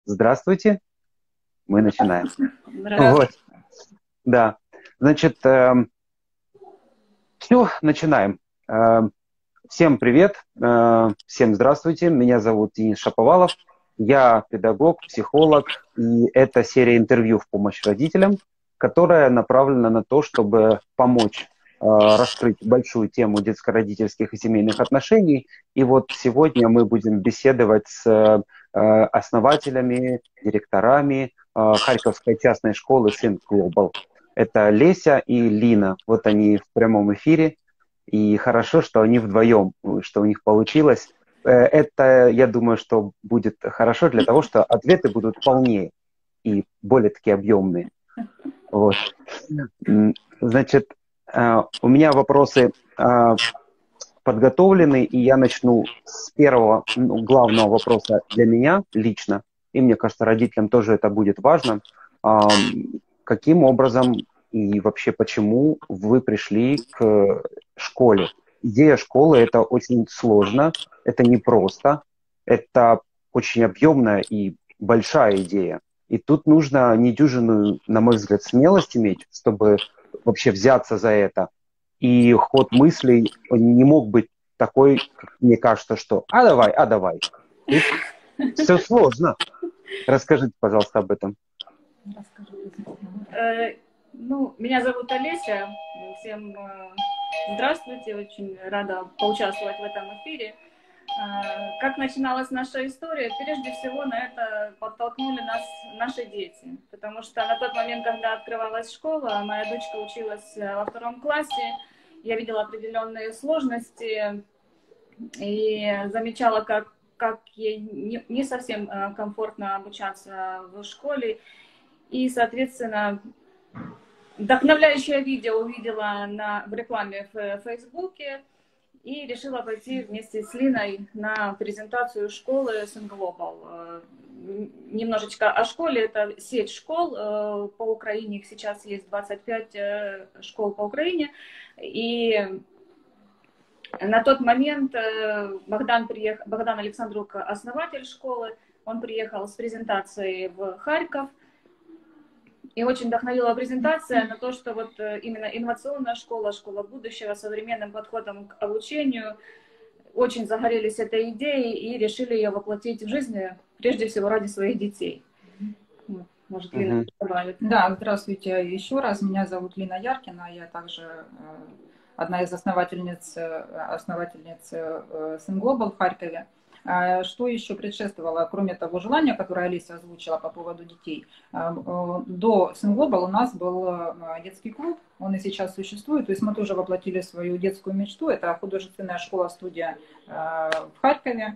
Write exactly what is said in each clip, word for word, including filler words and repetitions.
Здравствуйте, мы начинаем. Вот, Здравствуйте. да. Значит, все, начинаем. Э, Всем привет, э, всем здравствуйте. Меня зовут Денис Шаповалов. Я педагог, психолог, и это серия интервью в помощь родителям, которая направлена на то, чтобы помочь э, раскрыть большую тему детско-родительских и семейных отношений. И вот сегодня мы будем беседовать с э, основателями, директорами э, Харьковской частной школы Think Global. Это Леся и Лина. Вот они в прямом эфире. И хорошо, что они вдвоем, что у них получилось. Э, Это, я думаю, что будет хорошо для того, что ответы будут полнее и более-таки объемные. Вот. М, Значит, э, у меня вопросы э, подготовлены, и я начну с первого, ну, главного вопроса для меня лично, и мне кажется, родителям тоже это будет важно. Ам, Каким образом и вообще почему вы пришли к школе? Идея школы – это очень сложно, это непросто, это очень объемная и большая идея. И тут нужно недюжинную, на мой взгляд, смелость иметь, чтобы вообще взяться за это. И ход мыслей он не мог быть такой, как мне кажется, что «а давай, а давай». Тут все сложно. Расскажите, пожалуйста, об этом. Э, ну, меня зовут Олеся. Всем э, здравствуйте. Очень рада поучаствовать в этом эфире. Э, как начиналась наша история? Прежде всего, на это подтолкнули нас наши дети. Потому что на тот момент, когда открывалась школа, моя дочка училась во втором классе. Я видела определенные сложности и замечала, как как ей не, не совсем комфортно обучаться в школе. И, соответственно, вдохновляющее видео увидела на, в рекламе в Фейсбуке и решила пойти вместе с Линой на презентацию школы Think Global. Немножечко о школе. Это сеть школ по Украине. Их сейчас есть двадцать пять школ по Украине. И на тот момент Богдан, приехал, Богдан Александрук, основатель школы, он приехал с презентацией в Харьков. И очень вдохновила презентация на то, что вот именно инновационная школа, школа будущего, современным подходом к обучению, очень загорелись этой идеей и решили ее воплотить в жизнь, прежде всего ради своих детей. Может, Лина добавит? Да, здравствуйте еще раз. Меня зовут Лина Яркина. Я также одна из основательниц, основательниц Think Global в Харькове. Что еще предшествовало, кроме того желания, которое Олеся озвучила по поводу детей? До Think Global у нас был детский клуб, он и сейчас существует, то есть мы тоже воплотили свою детскую мечту. Это художественная школа-студия в Харькове.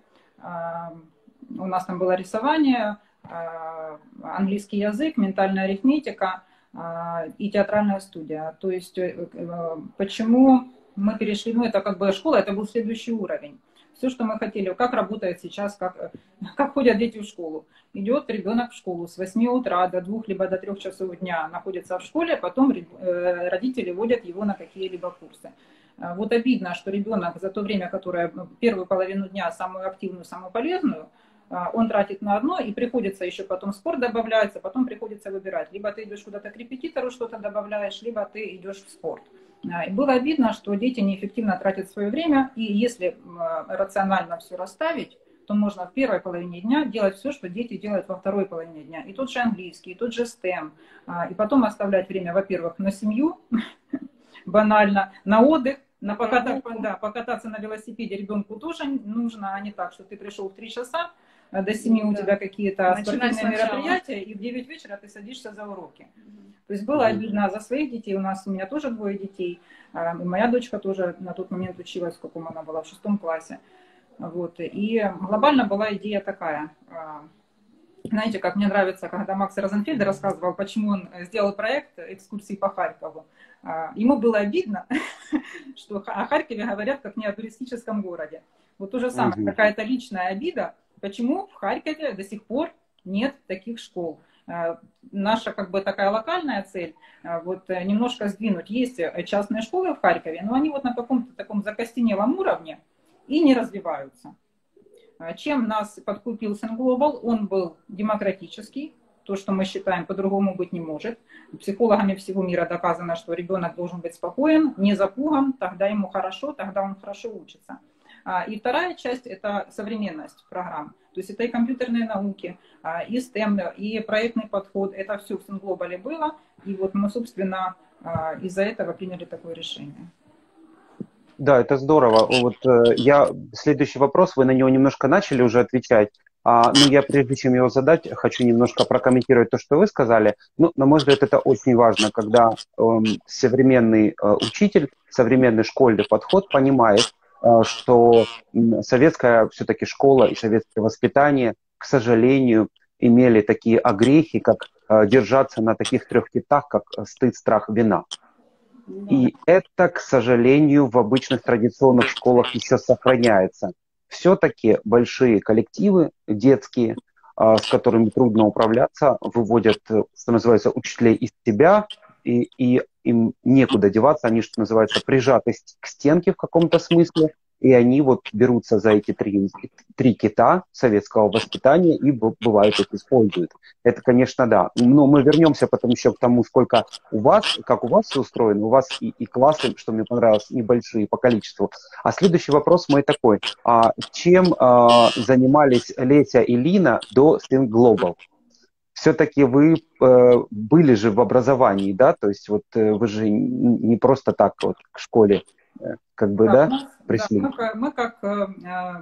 У нас там было рисование, английский язык, ментальная арифметика и театральная студия. То есть почему мы перешли, ну это как бы школа, это был следующий уровень. Все, что мы хотели, как работает сейчас, как, как ходят дети в школу. Идет ребенок в школу с восьми утра до двух, либо до трех часов дня находится в школе, потом родители водят его на какие-либо курсы. Вот обидно, что ребенок за то время, которое первую половину дня, самую активную, самую полезную, он тратит на одно, и приходится еще потом спорт добавляется, потом приходится выбирать. Либо ты идешь куда-то к репетитору, что-то добавляешь, либо ты идешь в спорт. И было обидно, что дети неэффективно тратят свое время, и если рационально все расставить, то можно в первой половине дня делать все, что дети делают во второй половине дня. И тот же английский, и тот же стэм. И потом оставлять время, во-первых, на семью, банально, на отдых, на покататься, да, покататься на велосипеде ребенку тоже нужно, а не так, что ты пришел в три часа, до семи у тебя какие-то спортивные мероприятия, и в девять вечера ты садишься за уроки. То есть было обидно за своих детей. У нас, у меня тоже двое детей. И моя дочка тоже на тот момент училась, в каком она была, в шестом классе. Вот. И глобально была идея такая. Знаете, как мне нравится, когда Макс Розенфельд рассказывал, почему он сделал проект экскурсий по Харькову. Ему было обидно, что о Харькове говорят как не о туристическом городе. Вот то же самое, какая-то личная обида, почему в Харькове до сих пор нет таких школ. Наша как бы такая локальная цель, вот немножко сдвинуть. Есть частные школы в Харькове, но они вот на каком-то таком закостенелом уровне и не развиваются. Чем нас подкупил Sun Global? Он был демократический, то, что мы считаем, по-другому быть не может. Психологами всего мира доказано, что ребенок должен быть спокоен, не запуган, тогда ему хорошо, тогда он хорошо учится. И вторая часть – это современность программ. То есть это и компьютерные науки, и стем, и проектный подход. Это все в Sun Global было. И вот мы, собственно, из-за этого приняли такое решение. Да, это здорово. Вот э, я следующий вопрос, вы на него немножко начали уже отвечать. А, ну, я прежде чем его задать, хочу немножко прокомментировать то, что вы сказали. Ну, на мой взгляд, это очень важно, когда э, современный э, учитель, современный школьный подход понимает, э, что советская все-таки школа и советское воспитание, к сожалению, имели такие огрехи, как э, держаться на таких трех китах, как стыд, страх, вина. И это, к сожалению, в обычных традиционных школах еще сохраняется. Все-таки большие коллективы детские, с которыми трудно управляться, выводят, что называется, учителей из себя, и, и им некуда деваться, они, что называется, прижаты к стенке в каком-то смысле, и они вот берутся за эти три, три кита советского воспитания и, бывает, их используют. Это, конечно, да. Но мы вернемся потом еще к тому, сколько у вас, как у вас все устроено. У вас и, и классы, что мне понравилось, небольшие по количеству. А следующий вопрос мой такой. А чем а, занимались Леся и Лина до Sun Global? Все-таки вы э, были же в образовании, да? То есть вот э, вы же не просто так вот к школе как бы, да, да пришли. Да, мы, мы как э,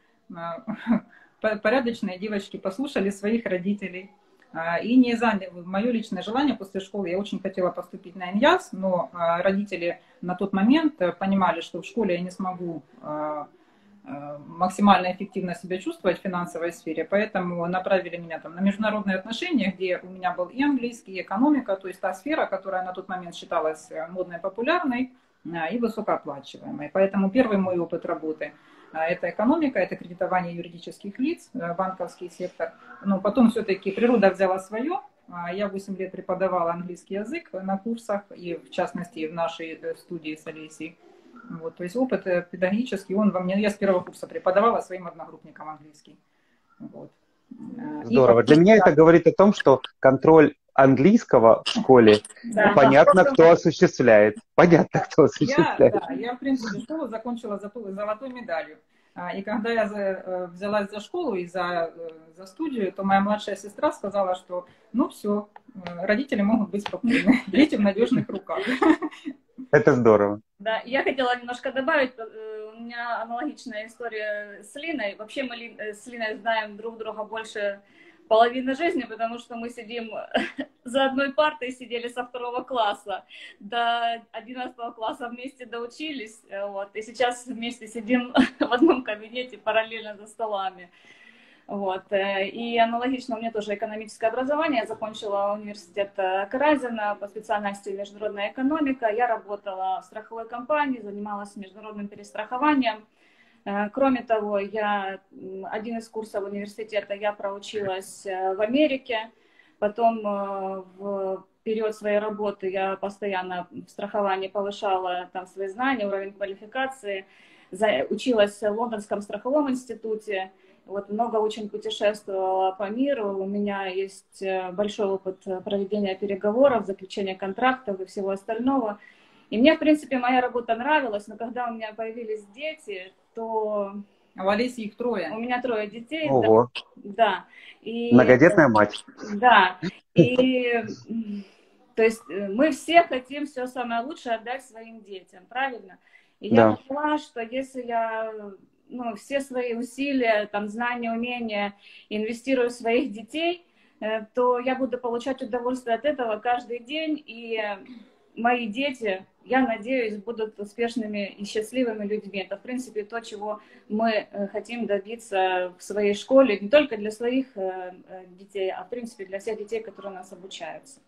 э, порядочные девочки послушали своих родителей. Э, и не заняли. Мое личное желание после школы, я очень хотела поступить на ИНЯС, но э, родители на тот момент понимали, что в школе я не смогу э, э, максимально эффективно себя чувствовать в финансовой сфере, поэтому направили меня там на международные отношения, где у меня был и английский, и экономика, то есть та сфера, которая на тот момент считалась модной, популярной и высокооплачиваемой. Поэтому первый мой опыт работы – это экономика, это кредитование юридических лиц, банковский сектор. Но потом все-таки природа взяла свое. Я восемь лет преподавала английский язык на курсах, и в частности в нашей студии с Олесей. Вот, то есть опыт педагогический, он во мне, я с первого курса преподавала своим одногруппникам английский. Вот. Здорово. И Для меня это говорит о том, что контроль английского в школе, да, понятно, да. кто осуществляет. Понятно, кто осуществляет. Я, да, я, в принципе, школу закончила золотой медалью. И когда я за, взялась за школу и за, за студию, то моя младшая сестра сказала, что ну все, родители могут быть спокойны, дети в надежных руках. Это здорово. Да, я хотела немножко добавить, у меня аналогичная история с Линой. Вообще мы с Линой знаем друг друга больше половины жизни, потому что мы сидим за одной партой, сидели со второго класса до одиннадцатого класса вместе доучились, вот, и сейчас вместе сидим в одном кабинете параллельно за столами. Вот. И аналогично у меня тоже экономическое образование. Я закончила университет Каразина по специальности международная экономика. Я работала в страховой компании, занималась международным перестрахованием. Кроме того, я один из курсов университета я проучилась в Америке. Потом в период своей работы я постоянно в страховании повышала там свои знания, уровень квалификации. Училась в Лондонском страховом институте. Вот много очень путешествовала по миру. У меня есть большой опыт проведения переговоров, заключения контрактов и всего остального. И мне, в принципе, моя работа нравилась, но когда у меня появились дети, то... А в Олесе их трое. У меня трое детей. Ого. Да. да. И... Многодетная мать. Да. И... То есть мы все хотим все самое лучшее отдать своим детям, правильно? И да. я поняла, что если я... ну, все свои усилия, там, знания, умения инвестирую в своих детей, то я буду получать удовольствие от этого каждый день, и мои дети, я надеюсь, будут успешными и счастливыми людьми. Это, в принципе, то, чего мы хотим добиться в своей школе, не только для своих детей, а, в принципе, для всех детей, которые у нас обучаются.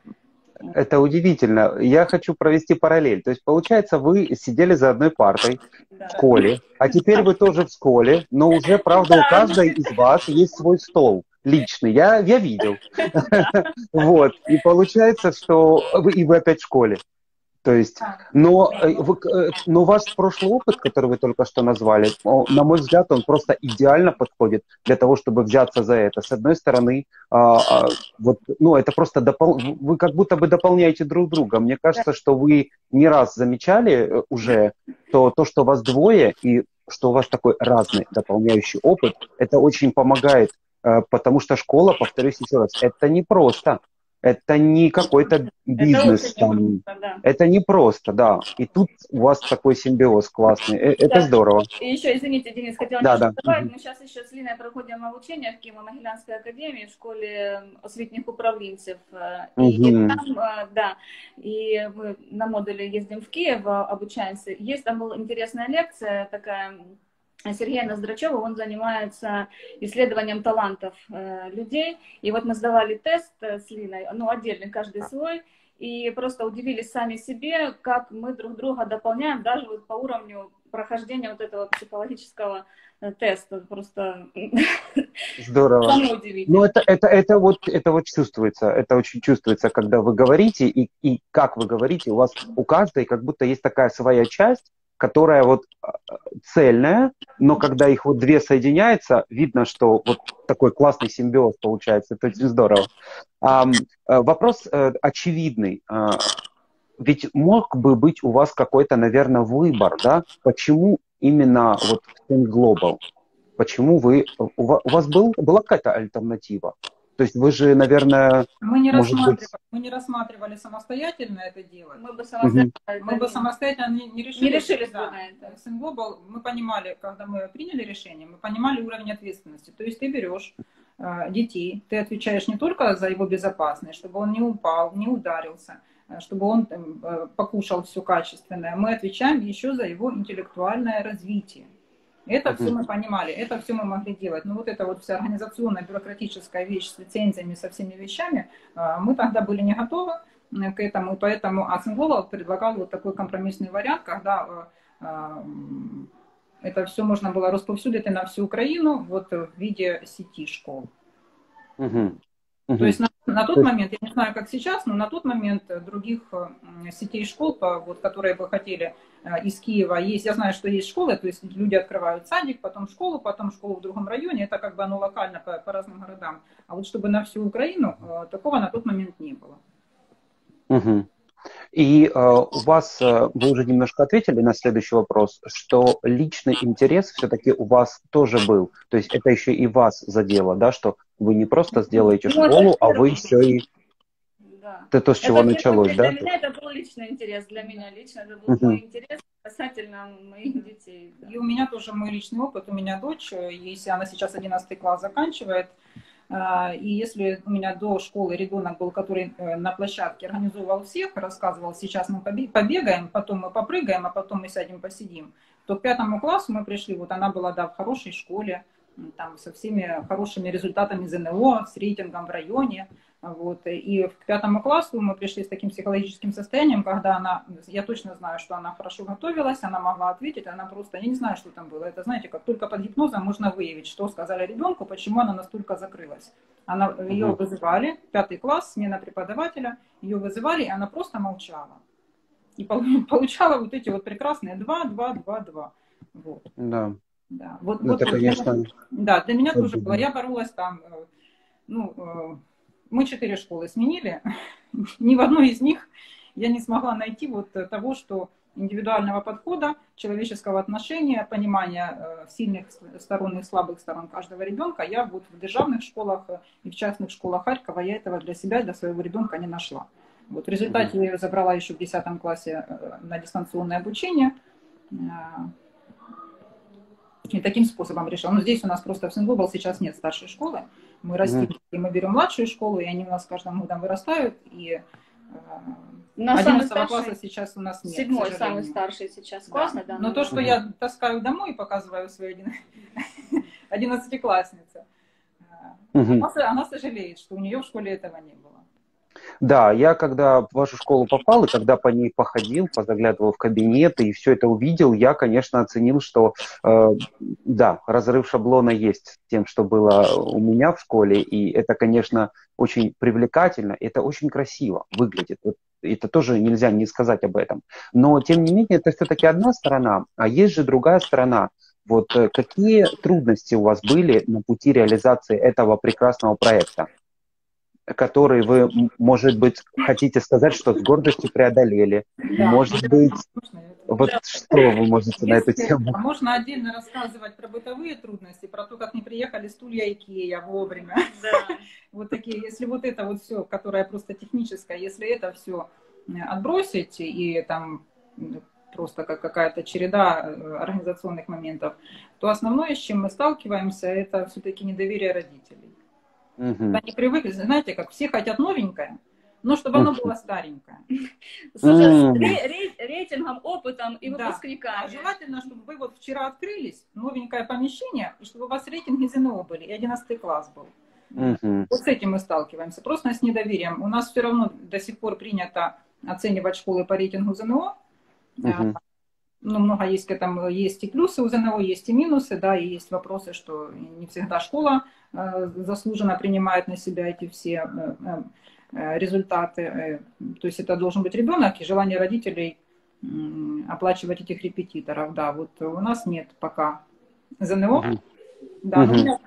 Это удивительно. Я хочу провести параллель. То есть, получается, вы сидели за одной партой да. в школе, а теперь вы тоже в школе, но уже, правда, у каждой из вас есть свой стол личный. Я, я видел. Вот. И получается, что вы, и вы опять в школе. То есть, но, э, вы, э, но ваш прошлый опыт, который вы только что назвали, о, на мой взгляд, он просто идеально подходит для того, чтобы взяться за это. С одной стороны, а, а, вот, ну, это просто допол... вы как будто бы дополняете друг друга. Мне кажется, что вы не раз замечали уже, то, то, что вас двое и что у вас такой разный дополняющий опыт, это очень помогает, э, потому что школа, повторюсь еще раз, это не просто. Это не какой-то бизнес, это там. просто, да. Это не просто, да. И тут у вас такой симбиоз классный. Э, Это Да. здорово. И еще, извините, Денис, хотела Да, немножко да. добавить. Мгм. Мы сейчас еще с Линой проходим обучение в Киево-Могилянской академии в школе освітніх управлінців. И Мгм. там, э, да, и мы на модуле ездим в Киев, э, обучаемся. Есть там была интересная лекция такая. Сергей Ноздрачев, он занимается исследованием талантов э, людей. И вот мы сдавали тест э, с Линой, ну, отдельный, каждый свой. И просто удивились сами себе, как мы друг друга дополняем, даже вот по уровню прохождения вот этого психологического э, теста. Просто Здорово. самое удивительное. Ну, это, это, это, вот, это вот чувствуется, это очень чувствуется, когда вы говорите, и, и как вы говорите, у вас у каждой как будто есть такая своя часть, которая вот э, цельная, но когда их вот две соединяются, видно, что вот такой классный симбиоз получается, это очень здорово. А, э, вопрос э, очевидный. А, ведь мог бы быть у вас какой-то, наверное, выбор, да? Почему именно вот Think Global? Почему вы... У вас, у вас был, была какая-то альтернатива? То есть вы же, наверное, Мы не, может быть... рассматривали, мы не рассматривали самостоятельно это делать. Мы бы самостоятельно, Мы бы самостоятельно не, не решили. не решились бы да. на это. Think Global, мы понимали, когда мы приняли решение, мы понимали уровень ответственности. То есть ты берешь э, детей, ты отвечаешь не только за его безопасность, чтобы он не упал, не ударился, чтобы он э, покушал все качественное. Мы отвечаем еще за его интеллектуальное развитие. Это все мы понимали, это все мы могли делать. Но вот эта вот вся организационная бюрократическая вещь с лицензиями, со всеми вещами, мы тогда были не готовы к этому, и поэтому Think Global предлагал вот такой компромиссный вариант, когда это все можно было расповсюдить на всю Украину вот в виде сети школ. Угу. Угу. То есть на, на тот момент, я не знаю, как сейчас, но на тот момент других сетей школ, вот, которые бы хотели из Киева, есть, я знаю, что есть школы, то есть люди открывают садик, потом школу, потом школу в другом районе, это как бы оно локально по, по разным городам. А вот чтобы на всю Украину, такого на тот момент не было. Угу. И э, у вас, э, вы уже немножко ответили на следующий вопрос, что личный интерес все-таки у вас тоже был. То есть это еще и вас задело, да, что вы не просто сделаете школу, а вы еще и... Да. Это то, с чего это, началось, для да? Для меня это был личный интерес, для меня лично это был uh-huh. мой интерес касательно моих детей. Да. И у меня тоже мой личный опыт, у меня дочь, если она сейчас одиннадцатый класс заканчивает, и если у меня до школы ребенок был, который на площадке организовывал всех, рассказывал, сейчас мы побегаем, потом мы попрыгаем, а потом мы сядем посидим, то к пятому классу мы пришли, вот она была, да, в хорошей школе, там, со всеми хорошими результатами ЗНО, с рейтингом в районе. Вот. И к пятому классу мы пришли с таким психологическим состоянием, когда она, я точно знаю, что она хорошо готовилась, она могла ответить, она просто, я не знаю, что там было. Это, знаете, как только под гипнозом можно выявить, что сказали ребенку, почему она настолько закрылась. Она, ее вызывали, пятый класс, смена преподавателя, ее вызывали, и она просто молчала. И получала вот эти вот прекрасные два, два, два, два. Вот. Да. Да, вот, Ну, вот, это, конечно... для, да, для меня тоже было. Я боролась там, ну, мы четыре школы сменили, ни в одной из них я не смогла найти вот того, что индивидуального подхода, человеческого отношения, понимания сильных сторон и слабых сторон каждого ребенка. Я вот в державных школах и в частных школах Харькова я этого для себя, для своего ребенка не нашла. Вот в результате я ее забрала еще в десятом классе на дистанционное обучение. И таким способом решила. Но здесь у нас просто в Think Global сейчас нет старшей школы. Мы растим, mm-hmm. и мы берем младшую школу, и они у нас с каждым годом вырастают. И одиннадцатого класса сейчас у нас нет. Седьмой самый старший сейчас класс, да. Да. Но то, что mm-hmm. я таскаю домой и показываю своей одиннадцатикласснице, mm-hmm. она, она сожалеет, что у нее в школе этого не было. Да, я когда в вашу школу попал, и когда по ней походил, позаглядывал в кабинеты и все это увидел, я, конечно, оценил, что, э, да, разрыв шаблона есть с тем, что было у меня в школе, и это, конечно, очень привлекательно, это очень красиво выглядит. Вот это тоже нельзя не сказать об этом. Но, тем не менее, это все-таки одна сторона, а есть же другая сторона. Вот какие трудности у вас были на пути реализации этого прекрасного проекта, который вы, может быть, хотите сказать, что с гордостью преодолели? Да. Может быть, вот Да. что вы можете Если, на эту тему? можно отдельно рассказывать про бытовые трудности, про то, как не приехали стулья Икея вовремя. Да. Вот такие, если вот это вот все, которое просто техническое, если это все отбросить и там просто как какая-то череда организационных моментов, то основное, с чем мы сталкиваемся, это все-таки недоверие родителей. Угу. Они привыкли, знаете, как все хотят новенькое, но чтобы оно было старенькое. Слушай, М. с рей- рей- рейтингом, опытом и Да. выпускниками. А желательно, чтобы вы вот вчера открылись, новенькое помещение, и чтобы у вас рейтинги ЗНО были, и одиннадцатый класс был. Мгм. Вот с этим мы сталкиваемся, просто с недоверием. У нас все равно до сих пор принято оценивать школы по рейтингу ЗНО. Мгм. Ну, много есть к этому, есть и плюсы у ЗНО, есть и минусы, да, и есть вопросы, что не всегда школа э, заслуженно принимает на себя эти все э, э, результаты. Э, то есть это должен быть ребенок и желание родителей э, оплачивать этих репетиторов. Да, вот у нас нет пока ЗНО. Мгм. Да, но Мгм.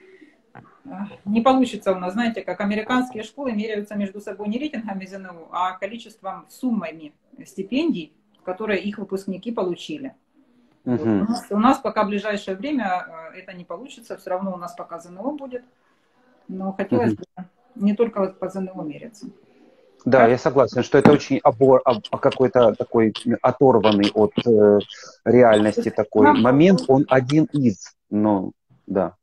не получится у нас, знаете, как американские школы меряются между собой не рейтингами ЗНО, а количеством, суммами стипендий, которые их выпускники получили. Вот. У, Мгм. нас, у нас пока в ближайшее время это не получится, все равно у нас пока ЗНО будет, но хотелось Мгм. бы не только вот по ЗНО мериться. Да, я согласен, что это очень обор, об- какой-то такой оторванный от э, реальности такой Нам, момент. Он один из, но да.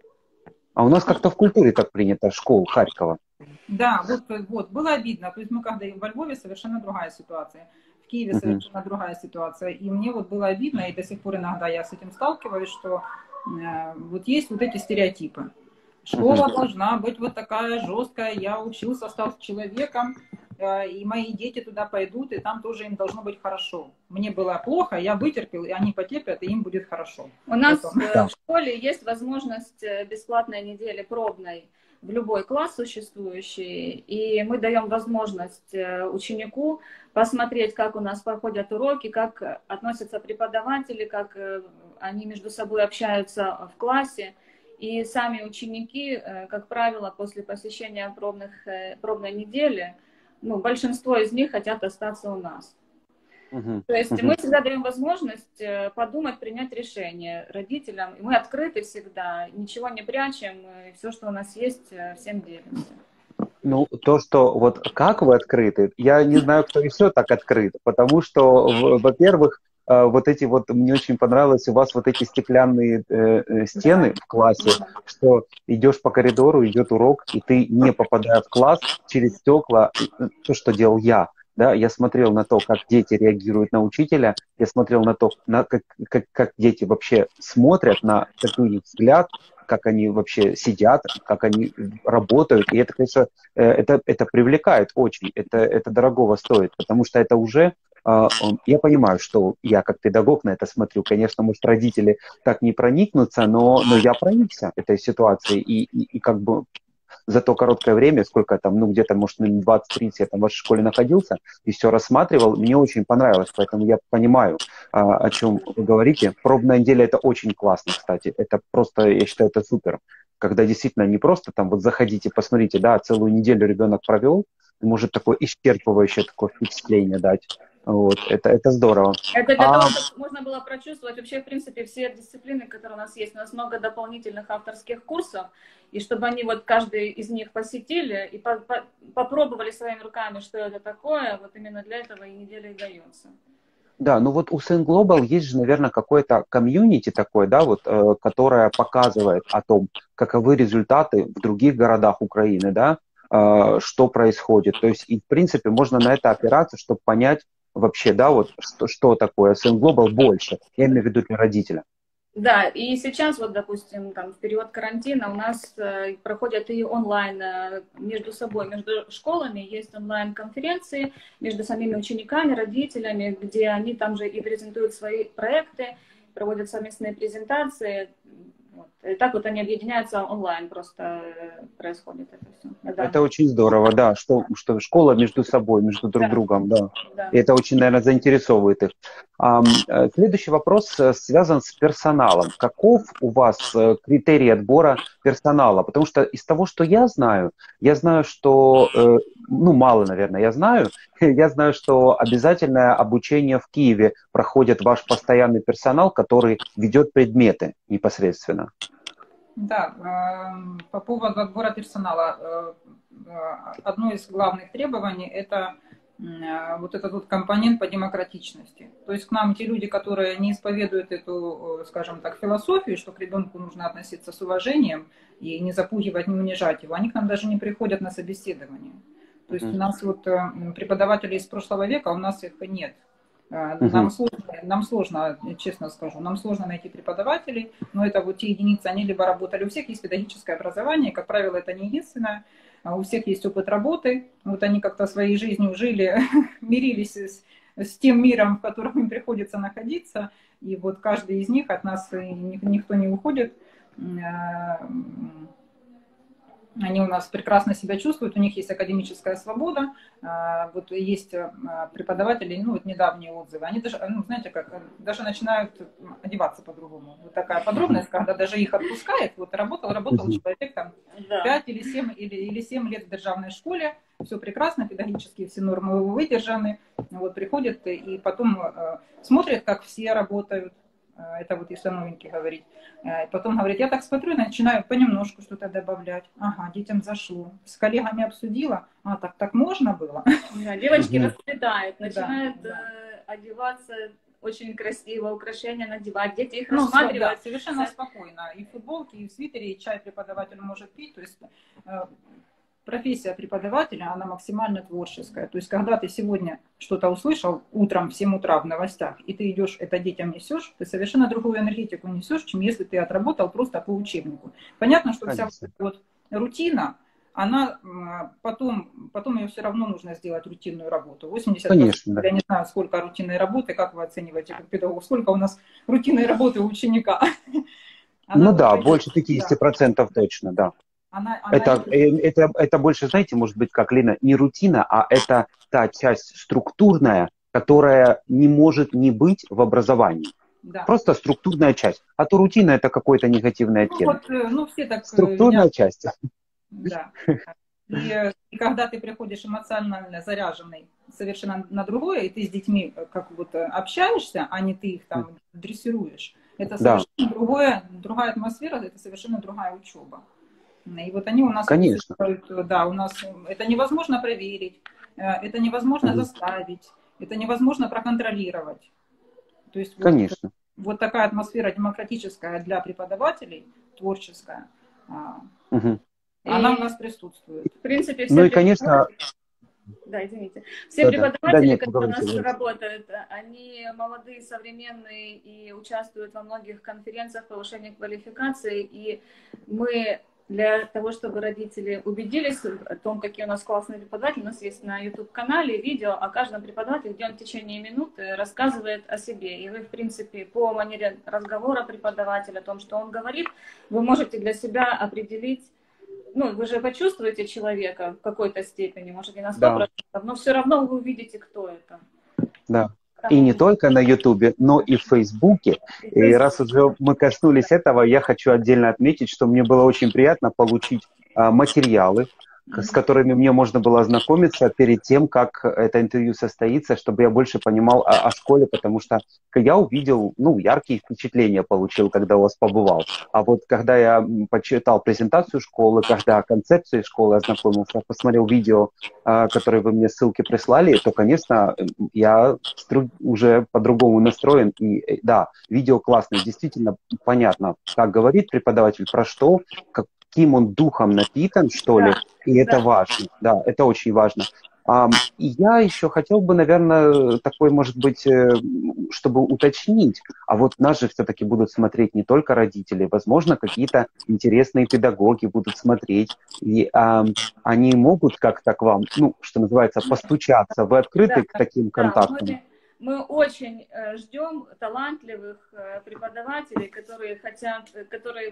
А у нас как-то в культуре так принято, школ Харькова. да, вот, вот, было обидно. То есть мы когда во Львове совершенно другая ситуация. В Киеве Мгм. совершенно другая ситуация. И мне вот было обидно, и до сих пор иногда я с этим сталкиваюсь, что э, вот есть вот эти стереотипы. Школа Мгм. должна быть вот такая жесткая, я учился, стал человеком, э, и мои дети туда пойдут, и там тоже им должно быть хорошо. Мне было плохо, я вытерпел, и они потерпят, и им будет хорошо. У нас Потом. э, Да. в школе есть возможность э, бесплатной недели пробной в любой класс существующий, и мы даем возможность э, ученику посмотреть, как у нас проходят уроки, как относятся преподаватели, как э, они между собой общаются в классе. И сами ученики, э, как правило, после посещения пробных, э, пробной недели, ну, большинство из них хотят остаться у нас. Мгм. То есть Мгм. мы всегда даем возможность э, подумать, принять решение родителям. И мы открыты всегда, ничего не прячем, и все, что у нас есть, э, всем делимся. Ну, то, что вот как вы открыты, я не знаю, кто еще так открыт, потому что, в- во-первых, э, вот эти вот, мне очень понравилось, у вас вот эти стеклянные э, э, стены в классе, что идешь по коридору, идет урок, и ты, не попадая в класс, через стекла, э, то, что делал я, да, я смотрел на то, как дети реагируют на учителя, я смотрел на то, на, как, как, как дети вообще смотрят, на какой у них взгляд, как они вообще сидят, как они работают, и это, конечно, э, это, это привлекает очень, это, это дорогого стоит, потому что это уже, э, я понимаю, что я как педагог на это смотрю, конечно, может, родители так не проникнутся, но, но я проникся этой ситуацией, и, и, и как бы за то короткое время, сколько там, ну, где-то, может, минут двадцать-тридцать я там в вашей школе находился и все рассматривал, мне очень понравилось, поэтому я понимаю, а, о чем вы говорите. Пробная неделя – это очень классно, кстати, это просто, я считаю, это супер, когда действительно не просто там вот заходите, посмотрите, да, целую неделю ребенок провел, может такое исчерпывающее такое впечатление дать. Вот, это, это здорово. Это для А, того, чтобы можно было прочувствовать вообще, в принципе, все дисциплины, которые у нас есть. У нас много дополнительных авторских курсов, и чтобы они вот каждый из них посетили и по по попробовали своими руками, что это такое, вот именно для этого и неделя и дается. Да, ну вот у Сэн Global есть же, наверное, какое-то комьюнити такое, да, вот, э, которое показывает о том, каковы результаты в других городах Украины, да, э, что происходит. То есть, и, в принципе, можно на это опираться, чтобы понять вообще, да, вот, что, что такое Сэн Global больше. Я имею в виду для родителя. Да, и сейчас вот, допустим, там в период карантина у нас э, проходят и онлайн э, между собой, между школами есть онлайн-конференции, между самими учениками, родителями, где они там же и презентуют свои проекты, проводят совместные презентации. Вот. И так вот они объединяются онлайн, просто происходит это все. Да. Это очень здорово, да, что, что школа между собой, между друг Да. другом, да. Да. И это очень, наверное, заинтересовывает их. А, следующий вопрос связан с персоналом. Каков у вас критерий отбора персонала? Потому что из того, что я знаю, я знаю, что, ну, мало, наверное, я знаю, я знаю, что обязательное обучение в Киеве проходит ваш постоянный персонал, который ведет предметы непосредственно. Да, по поводу отбора персонала. Одно из главных требований – это вот этот вот компонент по демократичности. То есть к нам те люди, которые не исповедуют эту, скажем так, философию, что к ребенку нужно относиться с уважением и не запугивать, не унижать его, они к нам даже не приходят на собеседование. То есть у нас вот преподаватели из прошлого века, у нас их нет. Нам сложно, нам сложно, честно скажу, нам сложно найти преподавателей, но это вот те единицы, они либо работали, у всех есть педагогическое образование, как правило, это не единственное, у всех есть опыт работы, вот они как-то своей жизнью жили, мирились с, с тем миром, в котором им приходится находиться, и вот каждый из них, от нас никто не уходит, они у нас прекрасно себя чувствуют, у них есть академическая свобода, вот есть преподаватели, ну вот недавние отзывы, они даже, ну знаете как, даже начинают одеваться по-другому. Вот такая подробность, когда даже их отпускает, вот работал, работал человек там пять или семь или, или семь лет в державной школе, все прекрасно, педагогические все нормы выдержаны, вот приходит и потом смотрит, как все работают. Это вот если новенький говорить. Потом говорит, я так смотрю, начинаю понемножку что-то добавлять. Ага, детям зашло. С коллегами обсудила. А, так так можно было? Да, девочки расцветают, начинают да, да. одеваться очень красиво, украшения надевать. Дети их ну, рассматривают. Да, совершенно спокойно. И в футболке, и в свитере, и чай преподаватель может пить. То есть профессия преподавателя, она максимально творческая. То есть, когда ты сегодня что-то услышал утром, в семь утра в новостях, и ты идешь, это детям несешь, ты совершенно другую энергетику несешь, чем если ты отработал просто по учебнику. Понятно, что Конечно. Вся вот рутина, она потом, потом ее все равно нужно сделать рутинную работу. восемьдесят процентов, Конечно, да. Я не знаю, сколько рутинной работы, как вы оцениваете как педагог, сколько у нас рутинной работы у ученика. Она ну да, больше пятьдесят процентов да. Точно, да. Она, она это, это, это больше, знаете, может быть, как, Лена, не рутина, а это та часть структурная, которая не может не быть в образовании. Да. Просто структурная часть. А то рутина – это какой-то негативный оттенок. Ну, вот, ну, все так структурная меня... часть. Да. И, и когда ты приходишь эмоционально заряженный совершенно на другое, и ты с детьми как вот общаешься, а не ты их там дрессируешь, это совершенно да. другое, другая атмосфера, это совершенно другая учеба. И вот они у нас, Конечно. Да, у нас это невозможно проверить, это невозможно угу. заставить, это невозможно проконтролировать. То есть Конечно. Вот, вот такая атмосфера демократическая для преподавателей, творческая, угу. она и, у нас присутствует. В принципе, все ну и, конечно... Да, извините. Все да, преподаватели, да, нет, которые у нас говорите. Работают, они молодые, современные и участвуют во многих конференциях повышения квалификации. И мы для того, чтобы родители убедились о том, какие у нас классные преподаватели, у нас есть на YouTube-канале видео о каждом преподавателе, где он в течение минуты рассказывает о себе. И вы, в принципе, по манере разговора преподавателя, о том, что он говорит, вы можете для себя определить, ну, вы же почувствуете человека в какой-то степени, может, не на сто процентов, да. но все равно вы увидите, кто это. Да. И не только на Ютубе, но и в Фейсбуке. И раз уже мы коснулись этого, я хочу отдельно отметить, что мне было очень приятно получить а, материалы, с которыми мне можно было ознакомиться перед тем, как это интервью состоится, чтобы я больше понимал о, о школе, потому что я увидел, ну, яркие впечатления получил, когда у вас побывал. А вот когда я почитал презентацию школы, когда о концепции школы ознакомился, посмотрел видео, которые вы мне ссылки прислали, то, конечно, я уже по-другому настроен. И да, видео классное, действительно понятно, как говорит преподаватель, про что, как каким он духом напитан, что ли, да, и это да. важно, да, это очень важно. А, и я еще хотел бы, наверное, такой, может быть, чтобы уточнить, а вот нас же все-таки будут смотреть не только родители, возможно, какие-то интересные педагоги будут смотреть, и а, они могут как-то к вам, ну, что называется, постучаться, вы открыты да, к таким контактам? Да, мы, мы очень ждем талантливых преподавателей, которые хотят, которые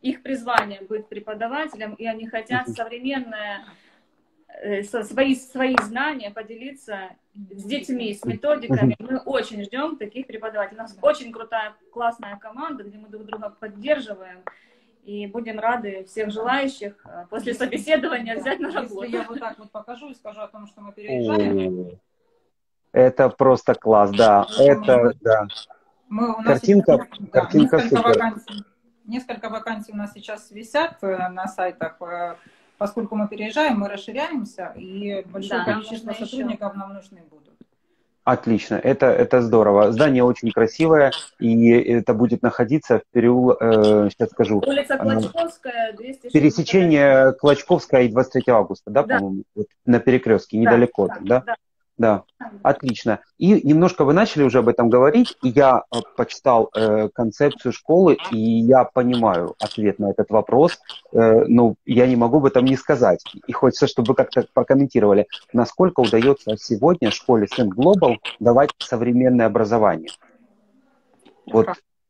их призвание быть преподавателем, и они хотят современное, свои, свои знания поделиться с детьми, с методиками. Мы очень ждем таких преподавателей. У нас очень крутая, классная команда, где мы друг друга поддерживаем. И будем рады всех желающих после собеседования взять на работу. Если я вот так вот покажу и скажу о том, что мы переезжаем. Это просто класс, да. Это, да. Мы, у нас картинка, сейчас, картинка да, несколько супер. Вакансий, несколько вакансий у нас сейчас висят на сайтах. Поскольку мы переезжаем, мы расширяемся, и большое Да, количество сотрудников еще. Нам нужны будут. Отлично, это, это здорово. Здание очень красивое, и это будет находиться в переул... Э, сейчас скажу. Улица Клочковская, двести шестьдесят. Пересечение Клочковская и двадцать третьего августа, да, да. по-моему, вот на перекрестке, недалеко, да, там, да? Да. Да, отлично. И немножко вы начали уже об этом говорить, и я э, почитал э, концепцию школы, и я понимаю ответ на этот вопрос, э, но я не могу об этом не сказать. И хочется, чтобы вы как-то прокомментировали, насколько удается сегодня школе Think Global давать современное образование. Вот.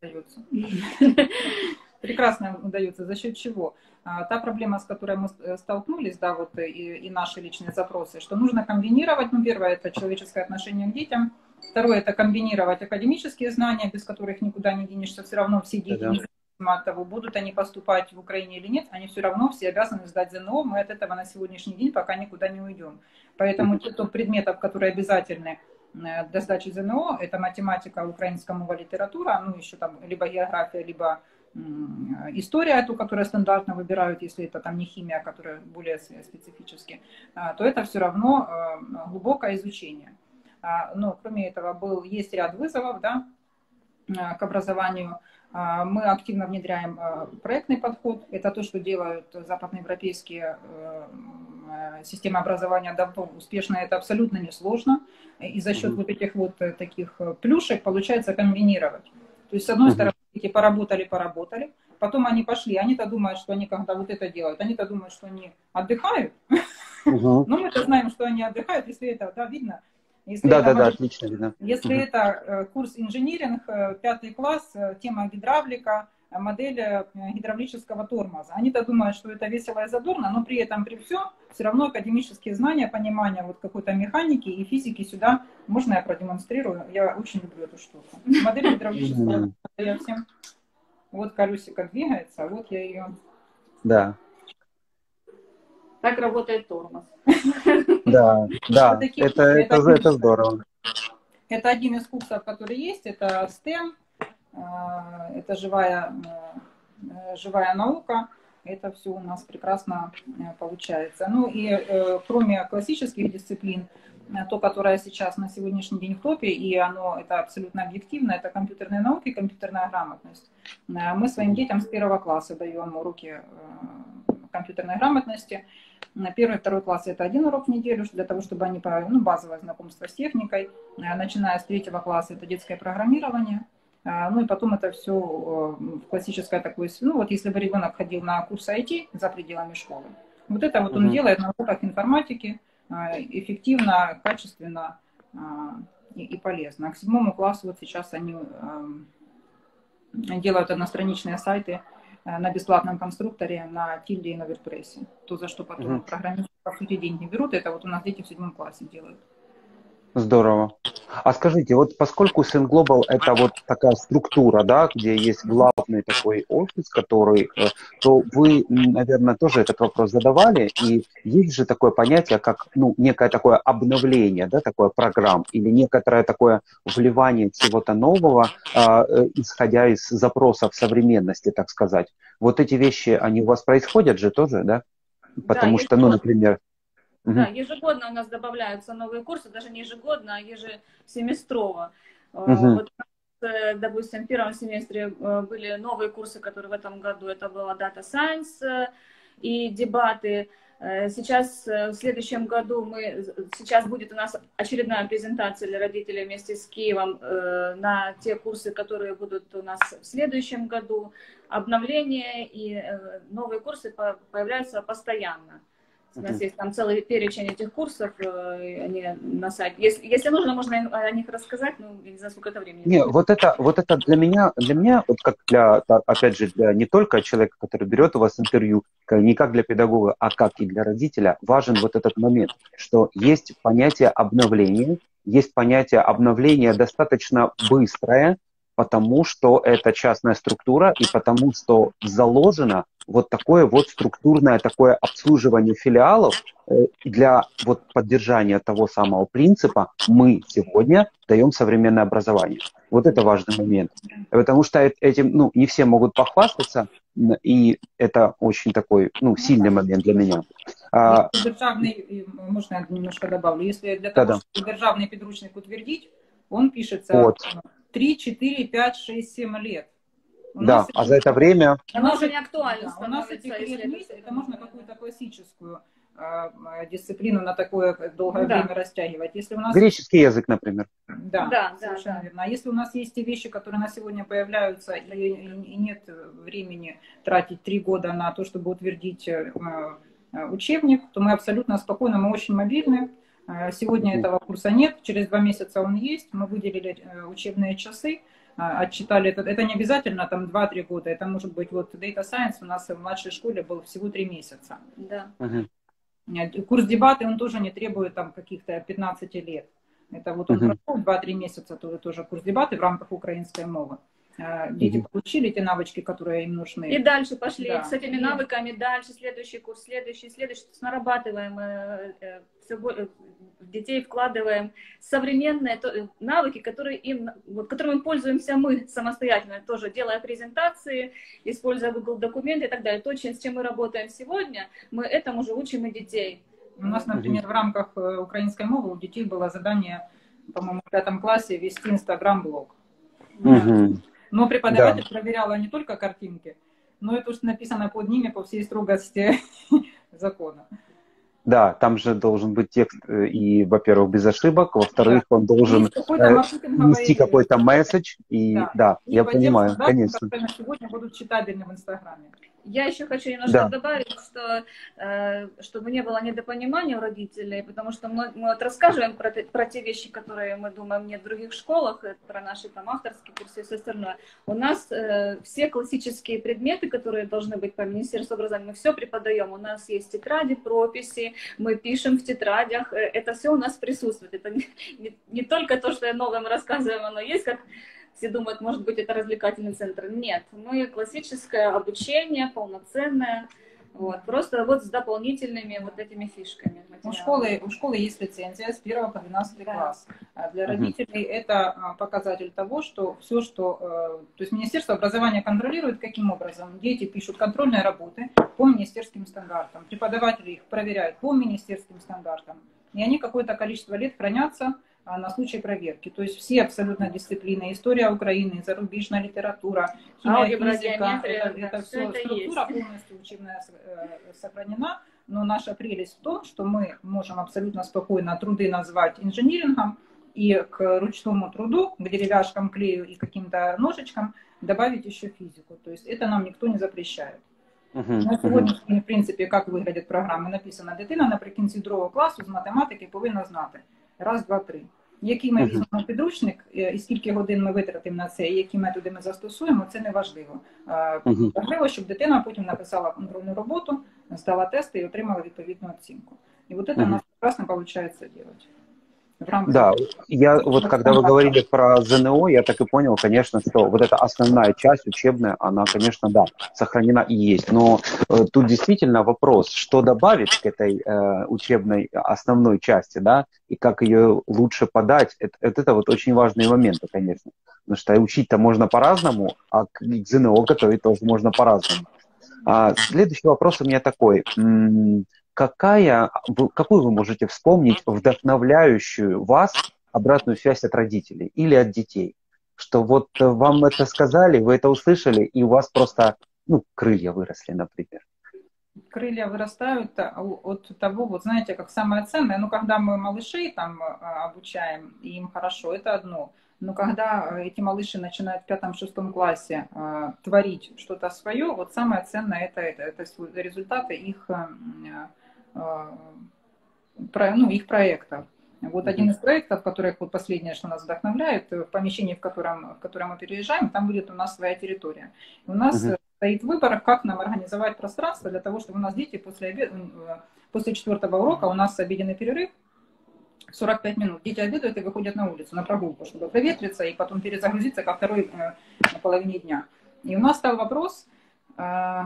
Прекрасно удается. За счет чего? Та проблема, с которой мы столкнулись, да, вот и, и наши личные запросы, что нужно комбинировать, ну, первое, это человеческое отношение к детям, второе, это комбинировать академические знания, без которых никуда не денешься, все равно все дети, независимо от того, будут они поступать в Украине или нет, они все равно все обязаны сдать ЗНО, мы от этого на сегодняшний день пока никуда не уйдем. Поэтому те топ предметов, которые обязательны для сдачи ЗНО, это математика, украинская мова, литература, ну, еще там либо география, либо история, ту, которую стандартно выбирают, если это там не химия, которая более специфически, то это все равно глубокое изучение. Но кроме этого был, есть ряд вызовов, да, к образованию. Мы активно внедряем проектный подход. Это то, что делают западноевропейские системы образования давно успешно. Это абсолютно несложно. И за счет вот этих вот таких плюшек получается комбинировать. То есть, с одной стороны, эти поработали, поработали, потом они пошли, они-то думают, что они когда вот это делают, они-то думают, что они отдыхают, но мы-то знаем, что они отдыхают, если это, да, видно. Если да, это, да, да, отлично видно. Если uh-huh. это курс инжиниринг, пятый класс, тема гидравлика, модель гидравлического тормоза. Они-то думают, что это весело и задорно, но при этом, при всем, все равно академические знания, понимание вот какой-то механики и физики сюда, можно я продемонстрирую? Я очень люблю эту штуку. Модель гидравлического тормоза, я всем... Вот колесико двигается, вот я ее... Да. Так работает тормоз. Да, да, это, это, это, это здорово. Это один из курсов, который есть, это стэм, это живая, живая наука, это все у нас прекрасно получается. Ну и кроме классических дисциплин, то, которое сейчас на сегодняшний день в топе, и оно это абсолютно объективно, это компьютерные науки, компьютерная грамотность. Мы своим детям с первого класса даем уроки компьютерной грамотности. На первый и второй класс это один урок в неделю, для того, чтобы они, ну, базовое знакомство с техникой. Начиная с третьего класса это детское программирование. Ну и потом это все классическое такое, ну вот если бы ребенок ходил на курс ай ти за пределами школы, вот это вот он mm-hmm. делает на уроках информатики эффективно, качественно и, и полезно. А к седьмому классу вот сейчас они делают одностраничные сайты на бесплатном конструкторе, на Тильде и на Верпрессе. То, за что потом mm-hmm. программисты, по сути, деньги берут, это вот у нас дети в седьмом классе делают. Здорово. А скажите, вот поскольку Think Global это вот такая структура, да, где есть главный такой офис, который, то вы, наверное, тоже этот вопрос задавали, и есть же такое понятие, как, ну, некое такое обновление, да, такое программ, или некоторое такое вливание чего-то нового, э, исходя из запросов современности, так сказать. Вот эти вещи, они у вас происходят же тоже, да? Потому да, что, ну, например... Да, ежегодно у нас добавляются новые курсы, даже не ежегодно, а ежесеместрово. Uh-huh. Вот, допустим, в первом семестре были новые курсы, которые в этом году, это было Data Science и дебаты. Сейчас, в следующем году, мы, сейчас будет у нас очередная презентация для родителей вместе с Киевом на те курсы, которые будут у нас в следующем году. Обновления и новые курсы появляются постоянно. У нас есть там целый перечень этих курсов, они на сайте. Если, если нужно, можно о них рассказать, но я не знаю, сколько это времени. Не, вот это, вот это для меня, для меня, вот как для, опять же, для не только человека, который берет у вас интервью, не как для педагога, а как и для родителя, важен вот этот момент, что есть понятие обновления, есть понятие обновления достаточно быстрое, потому что это частная структура и потому что заложено вот такое вот структурное такое обслуживание филиалов для вот поддержания того самого принципа мы сегодня даем современное образование. Вот это важный момент. Потому что этим, ну, не все могут похвастаться, и это очень такой, ну, сильный момент для меня. Державный, можно я немножко добавлю, если для того, Да-да. чтобы державный подручник утвердить, он пишется вот. три, четыре, пять, шесть, семь лет. У да, нас а за это время... Оно уже не актуально да, у нас этих лет нет, это можно какую-то классическую э, дисциплину на такое долгое да. время растягивать. Если у нас... Греческий язык, например. Да, да совершенно да, верно. А если у нас есть те вещи, которые на сегодня появляются, и, и нет времени тратить три года на то, чтобы утвердить э, учебник, то мы абсолютно спокойно, мы очень мобильны. Сегодня этого курса нет, через два месяца он есть, мы выделили учебные часы, отчитали это. Это не обязательно там два-три года, это может быть вот Data Science у нас в младшей школе был всего три месяца. Да. Uh-huh. Курс дебаты, он тоже не требует там каких-то пятнадцати лет. Это вот он uh-huh. прошел два-три месяца, то тоже курс дебаты в рамках украинской мовы. Дети uh-huh. получили те навычки, которые им нужны. И дальше пошли да. с этими и... навыками, дальше следующий курс, следующий, следующий. нарабатываем, э, э, все, э, в детей вкладываем современные то, навыки, которые им, вот, которыми пользуемся мы самостоятельно, тоже делая презентации, используя Google документы и так далее. То, с чем мы работаем сегодня, мы этому же учим и детей. У нас, например, в рамках украинской мовы у детей было задание, по-моему, в пятом классе вести Инстаграм-блог. Uh-huh. Но преподаватель да. проверяла не только картинки, но и то, что написано под ними по всей строгости закона. Да, там же должен быть текст и, во-первых, без ошибок, во-вторых, да. он должен нести какой-то месседж. И да, да и я понимаю, да, конечно. Которые сегодня будут читабельны в Инстаграме. Я еще хочу немножко да. добавить, что э, чтобы не было недопонимания у родителей, потому что мы, мы вот рассказываем про, про те вещи, которые мы думаем нет в других школах, про наши там авторские курсы и все остальное. У нас э, все классические предметы, которые должны быть по Министерству образования, мы все преподаем. У нас есть тетради, прописи, мы пишем в тетрадях, это все у нас присутствует. Это не, не, не только то, что я новым рассказываю, оно есть, как все думают, может быть, это развлекательный центр. Нет, мы классическое обучение, полноценное, вот, просто вот с дополнительными вот этими фишками. У школы, у школы есть лицензия с первого по двенадцатый да. класс. Для родителей uh-huh. это показатель того, что все, что... То есть Министерство образования контролирует, каким образом дети пишут контрольные работы по министерским стандартам. Преподаватели их проверяют по министерским стандартам. И они какое-то количество лет хранятся на случай проверки. То есть все абсолютно дисциплины, история Украины, зарубежная литература, химия, физика, это, это все, это структура есть. Полностью учебная сохранена, но наша прелесть в том, что мы можем абсолютно спокойно труды назвать инжинирингом и к ручному труду, к деревяшкам, клею и каким-то ножичкам добавить еще физику. То есть это нам никто не запрещает. Uh-huh, на сьогодні, uh-huh. в принципі, як виглядять програми, написано, дитина наприкінці другого класу з математики повинна знати. Раз, два, три. Який ми візьмемо uh-huh. підручник, і скільки годин ми витратимо на це, і які методи ми застосуємо, це не важливо. Uh-huh. Важливо, щоб дитина потім написала контрольну роботу, здала тести і отримала відповідну оцінку. І от це uh-huh. у нас прекрасно виходить робити. Да, я вот когда вы говорили про ЗНО, я так и понял, конечно, что вот эта основная часть учебная, она, конечно, да, сохранена и есть. Но э, тут действительно вопрос, что добавить к этой э, учебной основной части, да, и как ее лучше подать, это, это вот очень важные моменты, конечно. Потому что учить-то можно по-разному, а к ЗНО готовить тоже можно по-разному. А, следующий вопрос у меня такой. Какая, какую вы можете вспомнить вдохновляющую вас обратную связь от родителей или от детей? Что вот вам это сказали, вы это услышали, и у вас просто ну, крылья выросли, например. Крылья вырастают от того, вот знаете, как самое ценное, ну, когда мы малышей там обучаем, и им хорошо, это одно. Но когда эти малыши начинают в пятом-шестом классе э, творить что-то свое, вот самое ценное это это, это результаты их э, про, ну, их проектов. Вот один из проектов, который вот последнее, что нас вдохновляет, в помещении, в котором, в котором мы переезжаем, там будет у нас своя территория. И у нас uh-huh. стоит выбор, как нам организовать пространство для того, чтобы у нас дети после, обед... после четвертого урока, у нас обеденный перерыв, сорок пять минут. Дети обедают и выходят на улицу, на прогулку, чтобы проветриться и потом перезагрузиться ко второй э, половине дня. И у нас стал вопрос, э,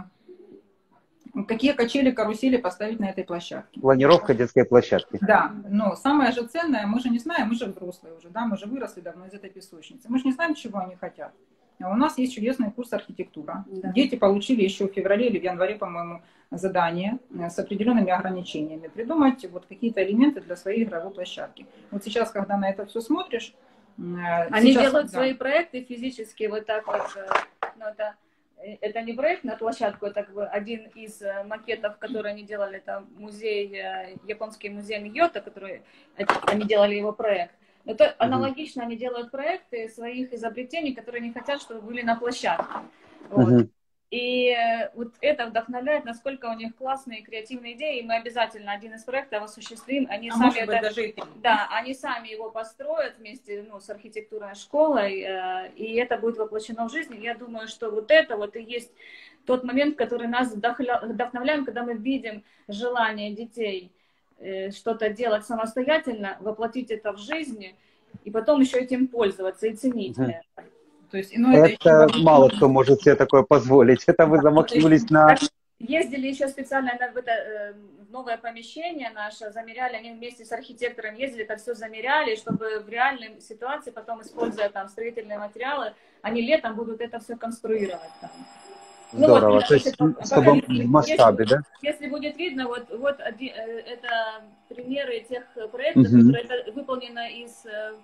какие качели, карусели поставить на этой площадке. Планировка детской площадки. Да, но самое же ценное, мы же не знаем, мы же взрослые уже, да, мы же выросли давно из этой песочницы. Мы же не знаем, чего они хотят. А у нас есть чудесный курс архитектура. Да. Дети получили еще в феврале или в январе, по-моему, задание с определенными ограничениями. Придумать вот какие-то элементы для своей игровой площадки. Вот сейчас, когда на это все смотришь... Они сейчас, делают да. свои проекты физически вот так вот. Ну, это, это не проект на площадку, это как бы один из макетов, которые они делали. Это музей, японский музей Мьёто, который они делали его проект. Это аналогично, они делают проекты своих изобретений, которые не хотят, чтобы были на площадке. Вот. Uh-huh. И вот это вдохновляет, насколько у них классные креативные идеи, и мы обязательно один из проектов осуществим. Они, а сами, это, даже... да, они сами его построят вместе ну, с архитектурной школой, и это будет воплощено в жизнь. Я думаю, что вот это вот и есть тот момент, который нас вдохновляет, когда мы видим желание детей что-то делать самостоятельно, воплотить это в жизни, и потом еще этим пользоваться и ценить uh-huh. это. То есть, ну, это это еще... мало кто может себе такое позволить. Это вы замахнулись на... Ездили еще специально в это в новое помещение наше, замеряли, они вместе с архитектором ездили, это все замеряли, чтобы в реальной ситуации, потом, используя там строительные материалы, они летом будут это все конструировать там. Здорово, ну, вот, то есть чтобы в масштабе, если, да? Если будет видно, вот, вот это примеры тех проектов, угу. которые это выполнено из...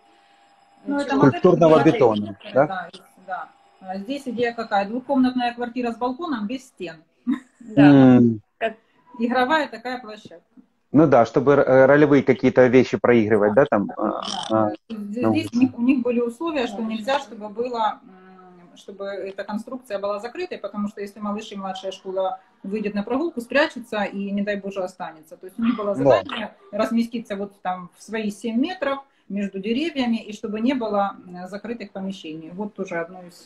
Ну, это скульптурного модель, бетона, да? Да, да. Здесь идея какая? Двухкомнатная квартира с балконом без стен. Да. Mm. Как... Игровая такая площадка. Ну да, чтобы ролевые какие-то вещи проигрывать, да, там? Да. А, Здесь ну. у, них, у них были условия, что нельзя, чтобы было, чтобы эта конструкция была закрытой, потому что если малыш и младшая школа выйдет на прогулку, спрячется и, не дай Боже, останется. То есть у них было задание да. разместиться вот там в свои семь метров, между деревьями, и чтобы не было закрытых помещений. Вот тоже одно из...